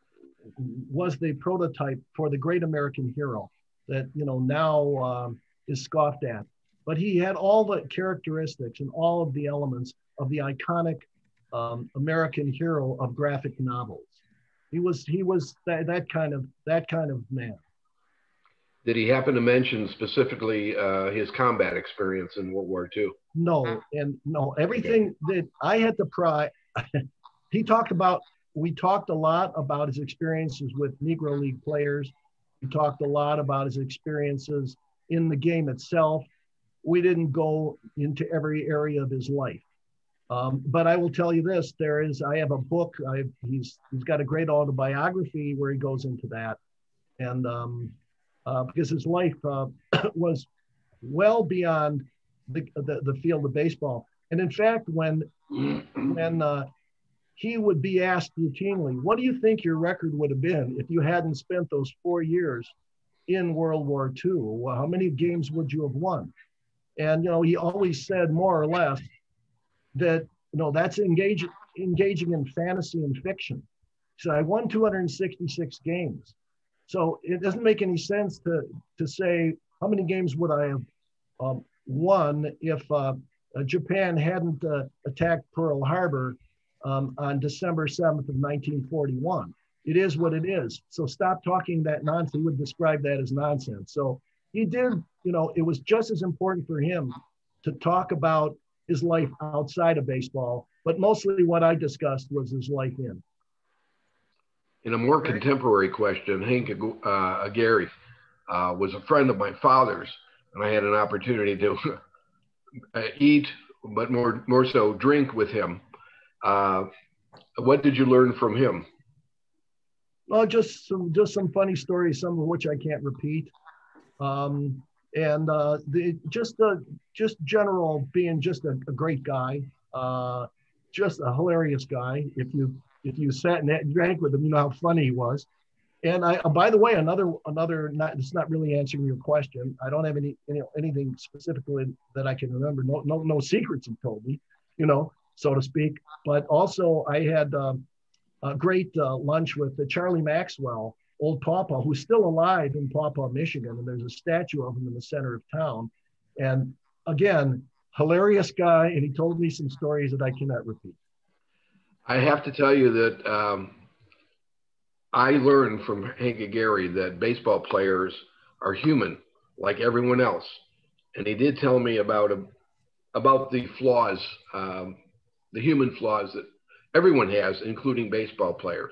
was the prototype for the great American hero that you know now um, is scoffed at. But he had all the characteristics and all of the elements of the iconic um, American hero of graphic novels. He was he was that, that kind of that kind of man. Did he happen to mention specifically uh, his combat experience in World War Two? No, and no, everything okay. that I had to pry. He talked about. We talked a lot about his experiences with Negro League players. We talked a lot about his experiences in the game itself. We didn't go into every area of his life. Um, but I will tell you this, there is, I have a book, I, he's he's got a great autobiography where he goes into that. And um, uh, because his life uh, was well beyond the, the, the field of baseball. And in fact, when, when uh, he would be asked routinely, what do you think your record would have been if you hadn't spent those four years in World War Two? Well, how many games would you have won? And, you know, he always said more or less that, you know, that's engaging, engaging in fantasy and fiction. So I won two hundred sixty-six games. So it doesn't make any sense to, to say, how many games would I have um, won if uh, uh, Japan hadn't uh, attacked Pearl Harbor um, on December seventh of nineteen forty-one. It is what it is. So stop talking that nonsense. He would describe that as nonsense. So he did, you know, it was just as important for him to talk about his life outside of baseball, but mostly what I discussed was his life in. In a more contemporary question, Hank uh, Aguirre uh, was a friend of my father's, and I had an opportunity to eat, but more, more so drink with him. Uh, what did you learn from him? Well, just some, just some funny stories, some of which I can't repeat. Um, and uh, the, just uh, just general being just a, a great guy, uh, just a hilarious guy. If you if you sat and drank with him, you know how funny he was. And I, uh, by the way, another another not it's not really answering your question. I don't have any, you know, anything specifically that I can remember. No no no secrets he told me, you know, so to speak. But also I had um, a great uh, lunch with uh, Charlie Maxwell, old Pawpaw, who's still alive in Pawpaw, Michigan, and there's a statue of him in the center of town. And again, hilarious guy, and he told me some stories that I cannot repeat. I have to tell you that um, I learned from Hank Aguirre that baseball players are human, like everyone else. And he did tell me about a, about the flaws, um, the human flaws that everyone has, including baseball players,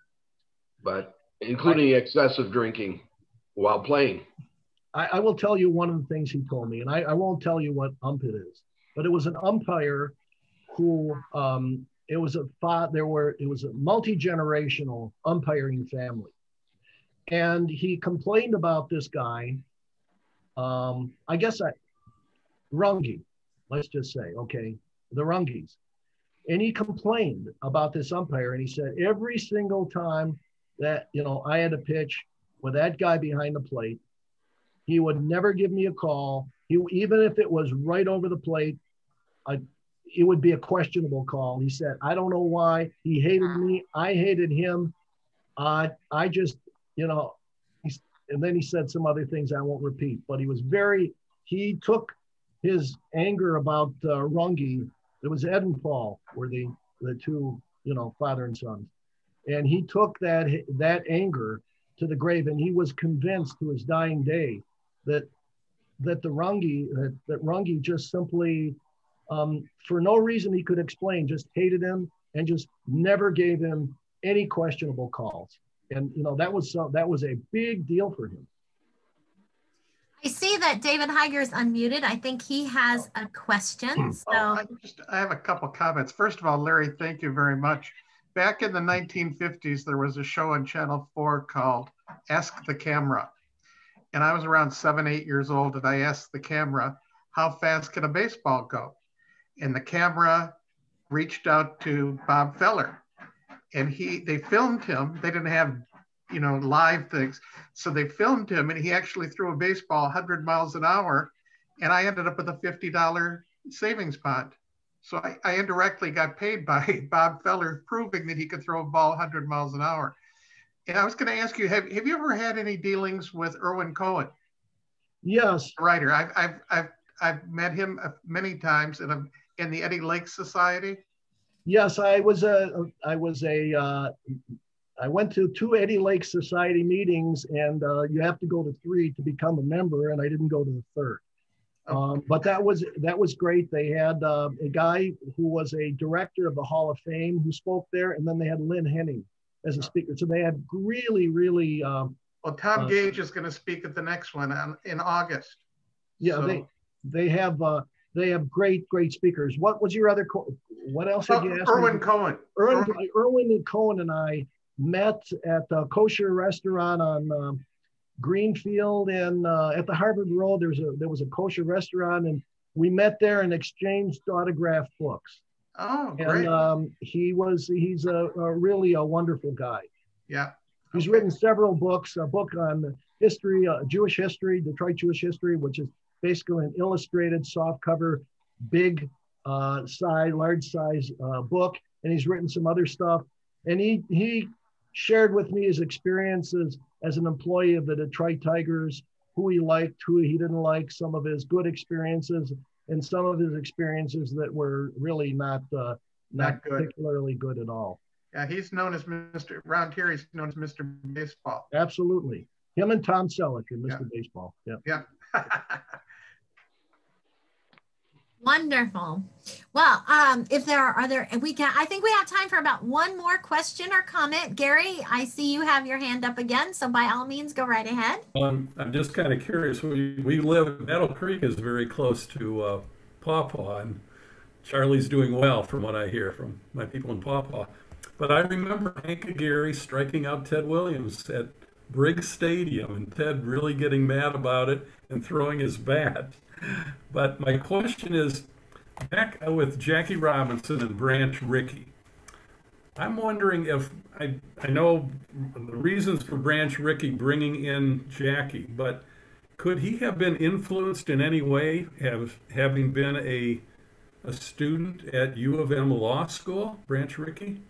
but including excessive drinking while playing. I, I will tell you one of the things he told me, and I, I won't tell you what ump it is, but it was an umpire who, um, it was a there were it was a multi-generational umpiring family, and he complained about this guy. Um, I guess I Runge, let's just say, okay, the Rungies, and he complained about this umpire, and he said every single time that, you know, I had a pitch with that guy behind the plate, he would never give me a call. He, even if it was right over the plate, I, it would be a questionable call. He said, I don't know why. He hated me. I hated him. Uh, I just, you know, he's, and then he said some other things I won't repeat, but he was very, he took his anger about uh, Runge. It was Ed and Paul were the, the two, you know, father and son. And he took that, that anger to the grave, and he was convinced to his dying day that that the Runge, that, that Runge just simply, um, for no reason he could explain, just hated him and just never gave him any questionable calls. And, you know, that was so, that was a big deal for him. I see that David Heiger is unmuted. I think he has a question. So oh, I, just, I have a couple comments. First of all, Larry, thank you very much. Back in the nineteen fifties, there was a show on Channel four called Ask the Camera. And I was around seven, eight years old, and I asked the camera, how fast can a baseball go? And the camera reached out to Bob Feller. and he they filmed him. They didn't have, you know, live things, so they filmed him, and he actually threw a baseball one hundred miles an hour, and I ended up with a fifty dollar savings bond. So I, I indirectly got paid by Bob Feller, proving that he could throw a ball one hundred miles an hour. And I was going to ask you, have, have you ever had any dealings with Irwin Cohen? Yes. The writer. I've, I've, I've, I've met him many times in, a, in the Eddie Lake Society. Yes, I was a, I was a, uh, I went to two Eddie Lake Society meetings, and uh, you have to go to three to become a member, and I didn't go to the third. Um, but that was that was great. They had uh, a guy who was a director of the Hall of Fame who spoke there, and then they had Lynn Henning as a speaker. So they had really, really. Um, well, Tom uh, Gage is going to speak at the next one on, in August. Yeah, so. they they have uh, they have great great speakers. What was your other? Co what else oh, did you ask? Irwin me? Cohen. Irwin, Irwin. Irwin and Cohen and I met at a kosher restaurant on. Um, Greenfield and uh, at the Harvard Road, there was a there was a kosher restaurant, and we met there and exchanged autographed books. Oh, and, great! Um, he was he's a, a really a wonderful guy. Yeah, he's okay. written several books. A book on history, uh, Jewish history, Detroit Jewish history, which is basically an illustrated, soft cover, big uh, size, large size uh, book. And he's written some other stuff. And he he shared with me his experiences as an employee of the Detroit Tigers, who he liked, who he didn't like, some of his good experiences, and some of his experiences that were really not uh, not, not good. particularly good at all. Yeah, he's known as Mister around here. He's known as Mister Baseball. Absolutely, him and Tom Selleck and Mister Yeah. Baseball. Yeah. Yeah. Wonderful. Well, um, if there are, are there, we can, I think we have time for about one more question or comment. Gary, I see you have your hand up again, so by all means, go right ahead. Um, I'm just kind of curious. We, we live, Meadow Creek is very close to uh, Paw Paw, and Charlie's doing well from what I hear from my people in Paw Paw. But I remember Hank Gary striking out Ted Williams at Briggs Stadium, and Ted really getting mad about it and throwing his bat. But my question is, back with Jackie Robinson and Branch Rickey, I'm wondering if, I, I know the reasons for Branch Rickey bringing in Jackie, but could he have been influenced in any way, have, having been a, a student at U of M Law School, Branch Rickey?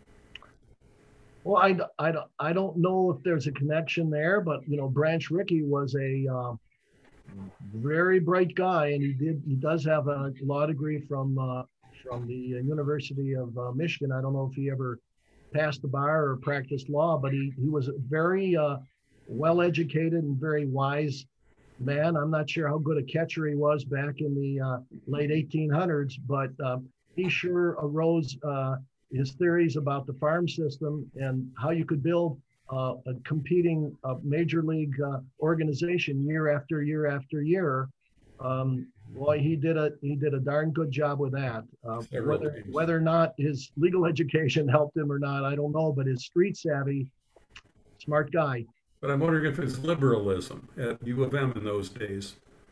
Well, I, I, I don't know if there's a connection there, but, you know, Branch Rickey was a uh, very bright guy, and he did he does have a law degree from uh, from the University of uh, Michigan. I don't know if he ever passed the bar or practiced law, but he he was a very uh, well educated and very wise man. I'm not sure how good a catcher he was back in the uh, late eighteen hundreds, but uh, he sure arose uh, his theories about the farm system and how you could build Uh, a competing uh, major league uh, organization year after year after year. Um, boy, he did a he did a darn good job with that. Uh, whether whether or not his legal education helped him or not, I don't know. But his street savvy, smart guy. But I'm wondering if his liberalism at U of M in those days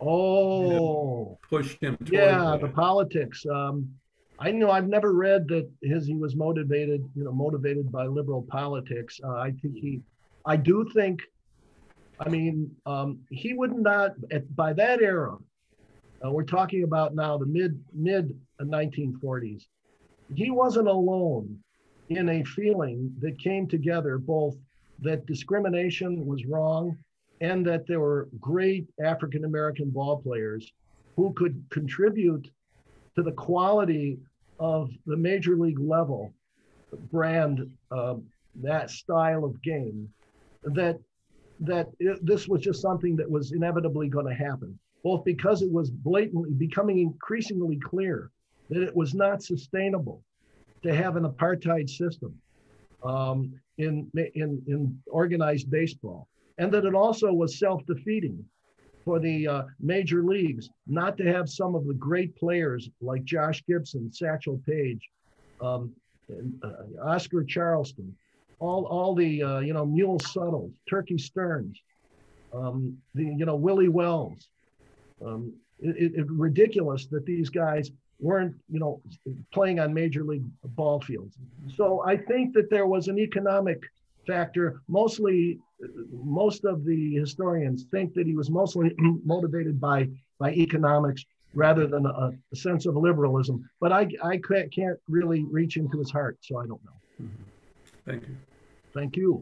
Oh, pushed him toward yeah, that. the politics. Um, I know I've never read that his he was motivated, you know, motivated by liberal politics. Uh, I think he, I do think, I mean, um, he would not at, by that era. Uh, we're talking about now the mid mid nineteen forties. He wasn't alone in a feeling that came together both that discrimination was wrong and that there were great African American ball players who could contribute to the quality of the major league level brand, uh, that style of game, that that it, this was just something that was inevitably going to happen, both because it was blatantly becoming increasingly clear that it was not sustainable to have an apartheid system um, in, in, in organized baseball, and that it also was self-defeating for the uh, major leagues not to have some of the great players like Josh Gibson, Satchel Paige, um, and, uh, Oscar Charleston, all all the uh, you know Mule Suttles, Turkey Stearns, um, the you know Willie Wells, um, it, it, ridiculous that these guys weren't, you know, playing on major league ball fields. So I think that there was an economic factor. Mostly, most of the historians think that he was mostly motivated by by economics rather than a, a sense of liberalism. But I I can't, can't really reach into his heart, so I don't know. Mm-hmm. Thank you. Thank you.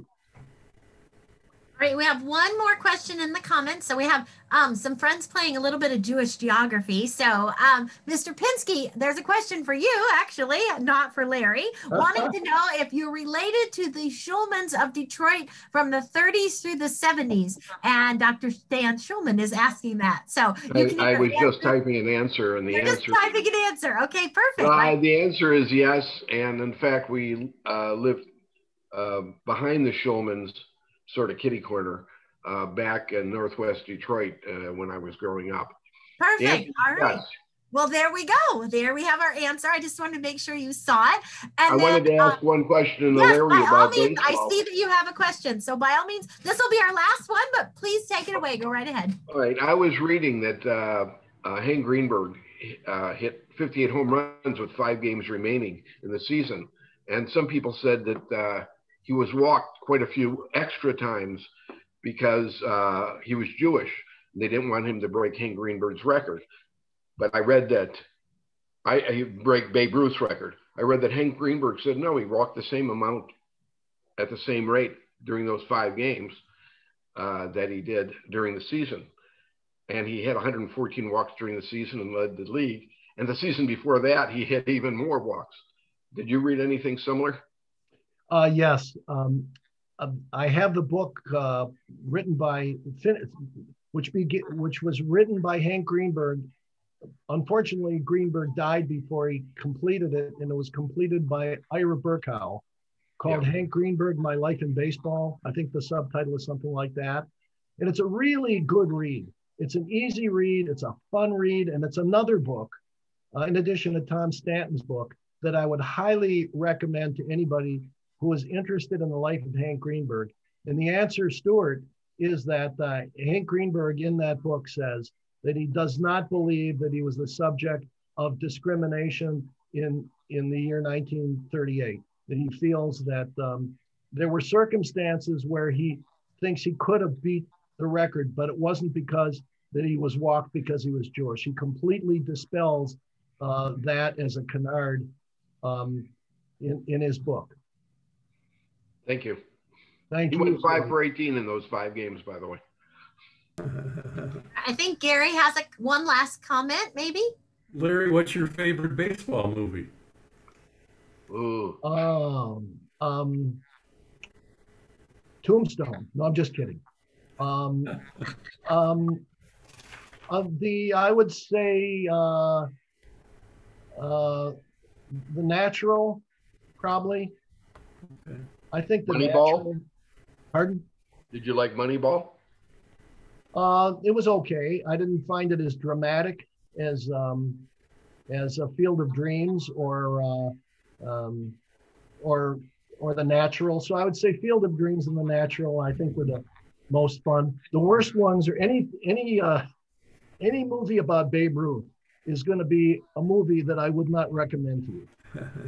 All right, we have one more question in the comments. So we have um, some friends playing a little bit of Jewish geography. So um, Mister Pinsky, there's a question for you, actually, not for Larry, wanting to know if you're related to the Schulmans of Detroit from the thirties through the seventies. And Doctor Stan Schulman is asking that. So you I, can I was answer. just typing an answer, and the You're answer. just typing an answer. Okay, perfect. Well, right? The answer is yes, and in fact, we uh, lived uh, behind the Schulmans, sort of kitty corner, uh, back in Northwest Detroit uh, when I was growing up. Perfect. All right. Yes. Well, there we go. There we have our answer. I just wanted to make sure you saw it. And I then, wanted to ask uh, one question to yes, Larry by all about means, baseball. I see that you have a question. So by all means, this will be our last one, but please take it away. Go right ahead. All right. I was reading that uh, uh, Hank Greenberg uh, hit fifty-eight home runs with five games remaining in the season. And some people said that uh, he was walked quite a few extra times because uh, he was Jewish. They didn't want him to break Hank Greenberg's record. But I read that I, I break Babe Ruth's record. I read that Hank Greenberg said, no, he walked the same amount at the same rate during those five games uh, that he did during the season. And he had one hundred fourteen walks during the season and led the league. And the season before that, he hit even more walks. Did you read anything similar? Uh, yes. Um, uh, I have the book uh, written by, which, be, which was written by Hank Greenberg. Unfortunately, Greenberg died before he completed it, and it was completed by Ira Burkow, called yeah. Hank Greenberg, My Life in Baseball. I think the subtitle is something like that. And it's a really good read. It's an easy read, it's a fun read, and it's another book, uh, in addition to Tom Stanton's book, that I would highly recommend to anybody who is interested in the life of Hank Greenberg. And the answer, Stuart, is that uh, Hank Greenberg in that book says that he does not believe that he was the subject of discrimination in, in the year nineteen thirty-eight, that he feels that um, there were circumstances where he thinks he could have beat the record, but it wasn't because that he was walked because he was Jewish. He completely dispels uh, that as a canard um, in, in his book. Thank you. Thank he you. He went five for eighteen in those five games, by the way. I think Gary has a one last comment, maybe. Larry, what's your favorite baseball movie? Ooh. Um, um, Tombstone. No, I'm just kidding. Um, um, of the, I would say, uh, uh, The Natural, probably. Okay. I think The Moneyball? Natural. Pardon? Did you like Moneyball? Uh, it was okay. I didn't find it as dramatic as um, as a Field of Dreams or uh, um, or or The Natural. So I would say Field of Dreams and The Natural, I think, were the most fun. The worst ones are any any uh, any movie about Babe Ruth is going to be a movie that I would not recommend to you.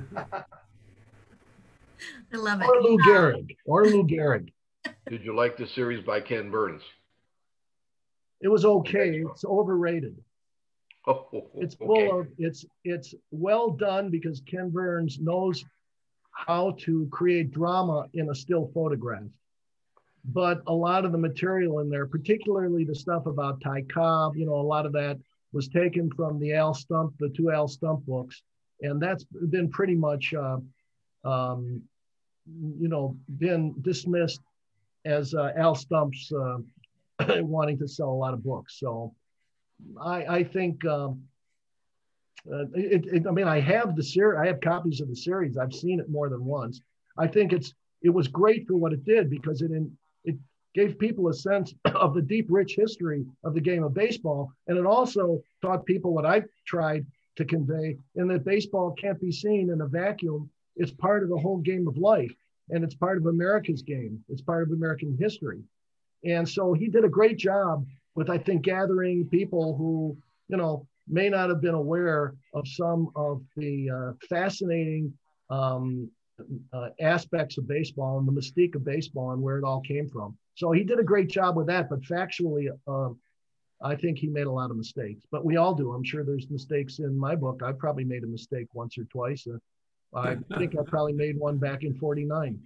I love it. Or Lou Gehrig. Or Lou Gehrig. Did you like the series by Ken Burns? It was okay. It's overrated. Oh, okay. It's full of, it's, it's well done because Ken Burns knows how to create drama in a still photograph. But a lot of the material in there, particularly the stuff about Ty Cobb, you know, a lot of that was taken from the Al Stump, the two Al Stump books. And that's been pretty much, uh, um, you know, been dismissed as uh, Al Stump's uh, wanting to sell a lot of books. So I, I think, um, uh, it, it, I mean, I have the series, I have copies of the series. I've seen it more than once. I think it's, it was great for what it did because it, in, it gave people a sense of the deep, rich history of the game of baseball. And it also taught people what I've tried to convey, in that baseball can't be seen in a vacuum. It's part of the whole game of life. And it's part of America's game. It's part of American history. And so he did a great job with, I think, gathering people who you know, may not have been aware of some of the uh, fascinating um, uh, aspects of baseball and the mystique of baseball and where it all came from. So he did a great job with that, but factually, uh, I think he made a lot of mistakes, but we all do. I'm sure there's mistakes in my book. I probably made a mistake once or twice. Uh, I think I probably made one back in forty-nine,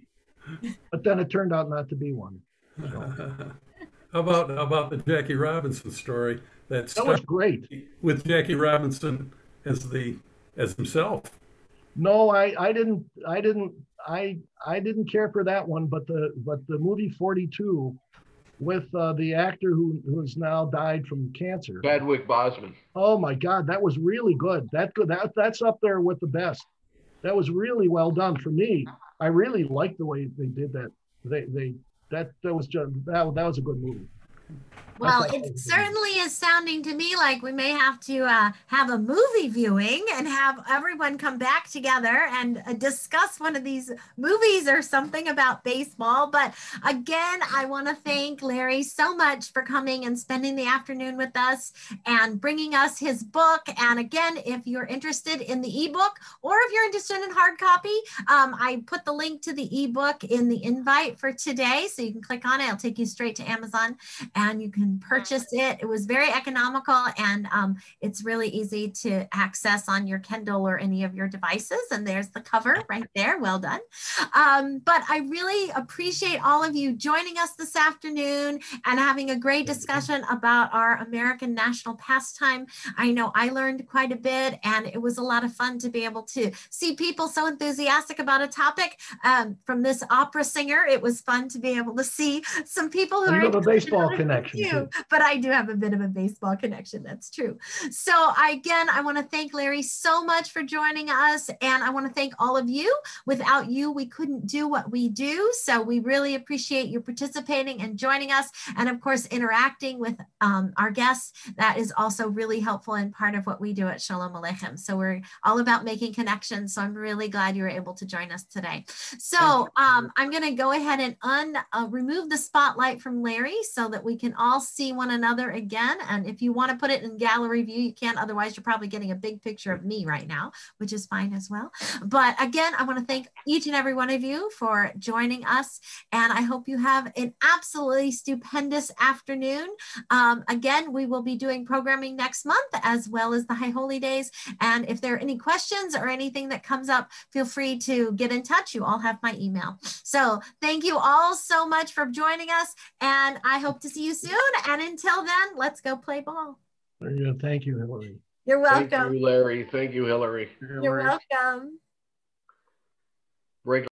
but then it turned out not to be one. So. How about how about the Jackie Robinson story? That, that was great. With Jackie Robinson as the as himself. No, I I didn't I didn't I I didn't care for that one, but the but the movie forty-two with uh, the actor who who has now died from cancer. Chadwick Boseman. Oh my God, that was really good. That good that that's up there with the best. That was really well done for me. I really liked the way they did that. They they that that was just that that was a good movie. Well, it certainly is sounding to me like we may have to uh, have a movie viewing and have everyone come back together and uh, discuss one of these movies or something about baseball. But again, I want to thank Larry so much for coming and spending the afternoon with us and bringing us his book. And again, if you're interested in the ebook or if you're interested in hard copy, um, I put the link to the ebook in the invite for today. So you can click on it. It'll take you straight to Amazon and you can purchase it. It was very economical and um, it's really easy to access on your Kindle or any of your devices. And there's the cover right there. Well done. Um, but I really appreciate all of you joining us this afternoon and having a great discussion about our American national pastime. I know I learned quite a bit and it was a lot of fun to be able to see people so enthusiastic about a topic. Um, from this opera singer, it was fun to be able to see some people who you are have a baseball connection too. too. But I do have a bit of a baseball connection. That's true. So I, again, I want to thank Larry so much for joining us. And I want to thank all of you. Without you, we couldn't do what we do. So we really appreciate you participating and joining us. And of course, interacting with um, our guests. That is also really helpul and part of what we do at Shalom Aleichem. So we're all about making connections. So I'm really glad you were able to join us today. So um, I'm going to go ahead and un, uh, remove the spotlight from Larry so that we can all see one another again. And if you want to put it in gallery view, you can. Otherwise, you're probably getting a big picture of me right now, which is fine as well. But again, I want to thank each and every one of you for joining us. And I hope you have an absolutely stupendous afternoon. Um, again, we will be doing programming next month as well as the High Holy Days. And if there are any questions or anything that comes up, feel free to get in touch. You all have my email. So thank you all so much for joining us. And I hope to see you soon. And until then, let's go play ball. Very good. Thank you, Hillary. You're welcome. Thank you, Larry. Thank you, Hillary. You're welcome. Break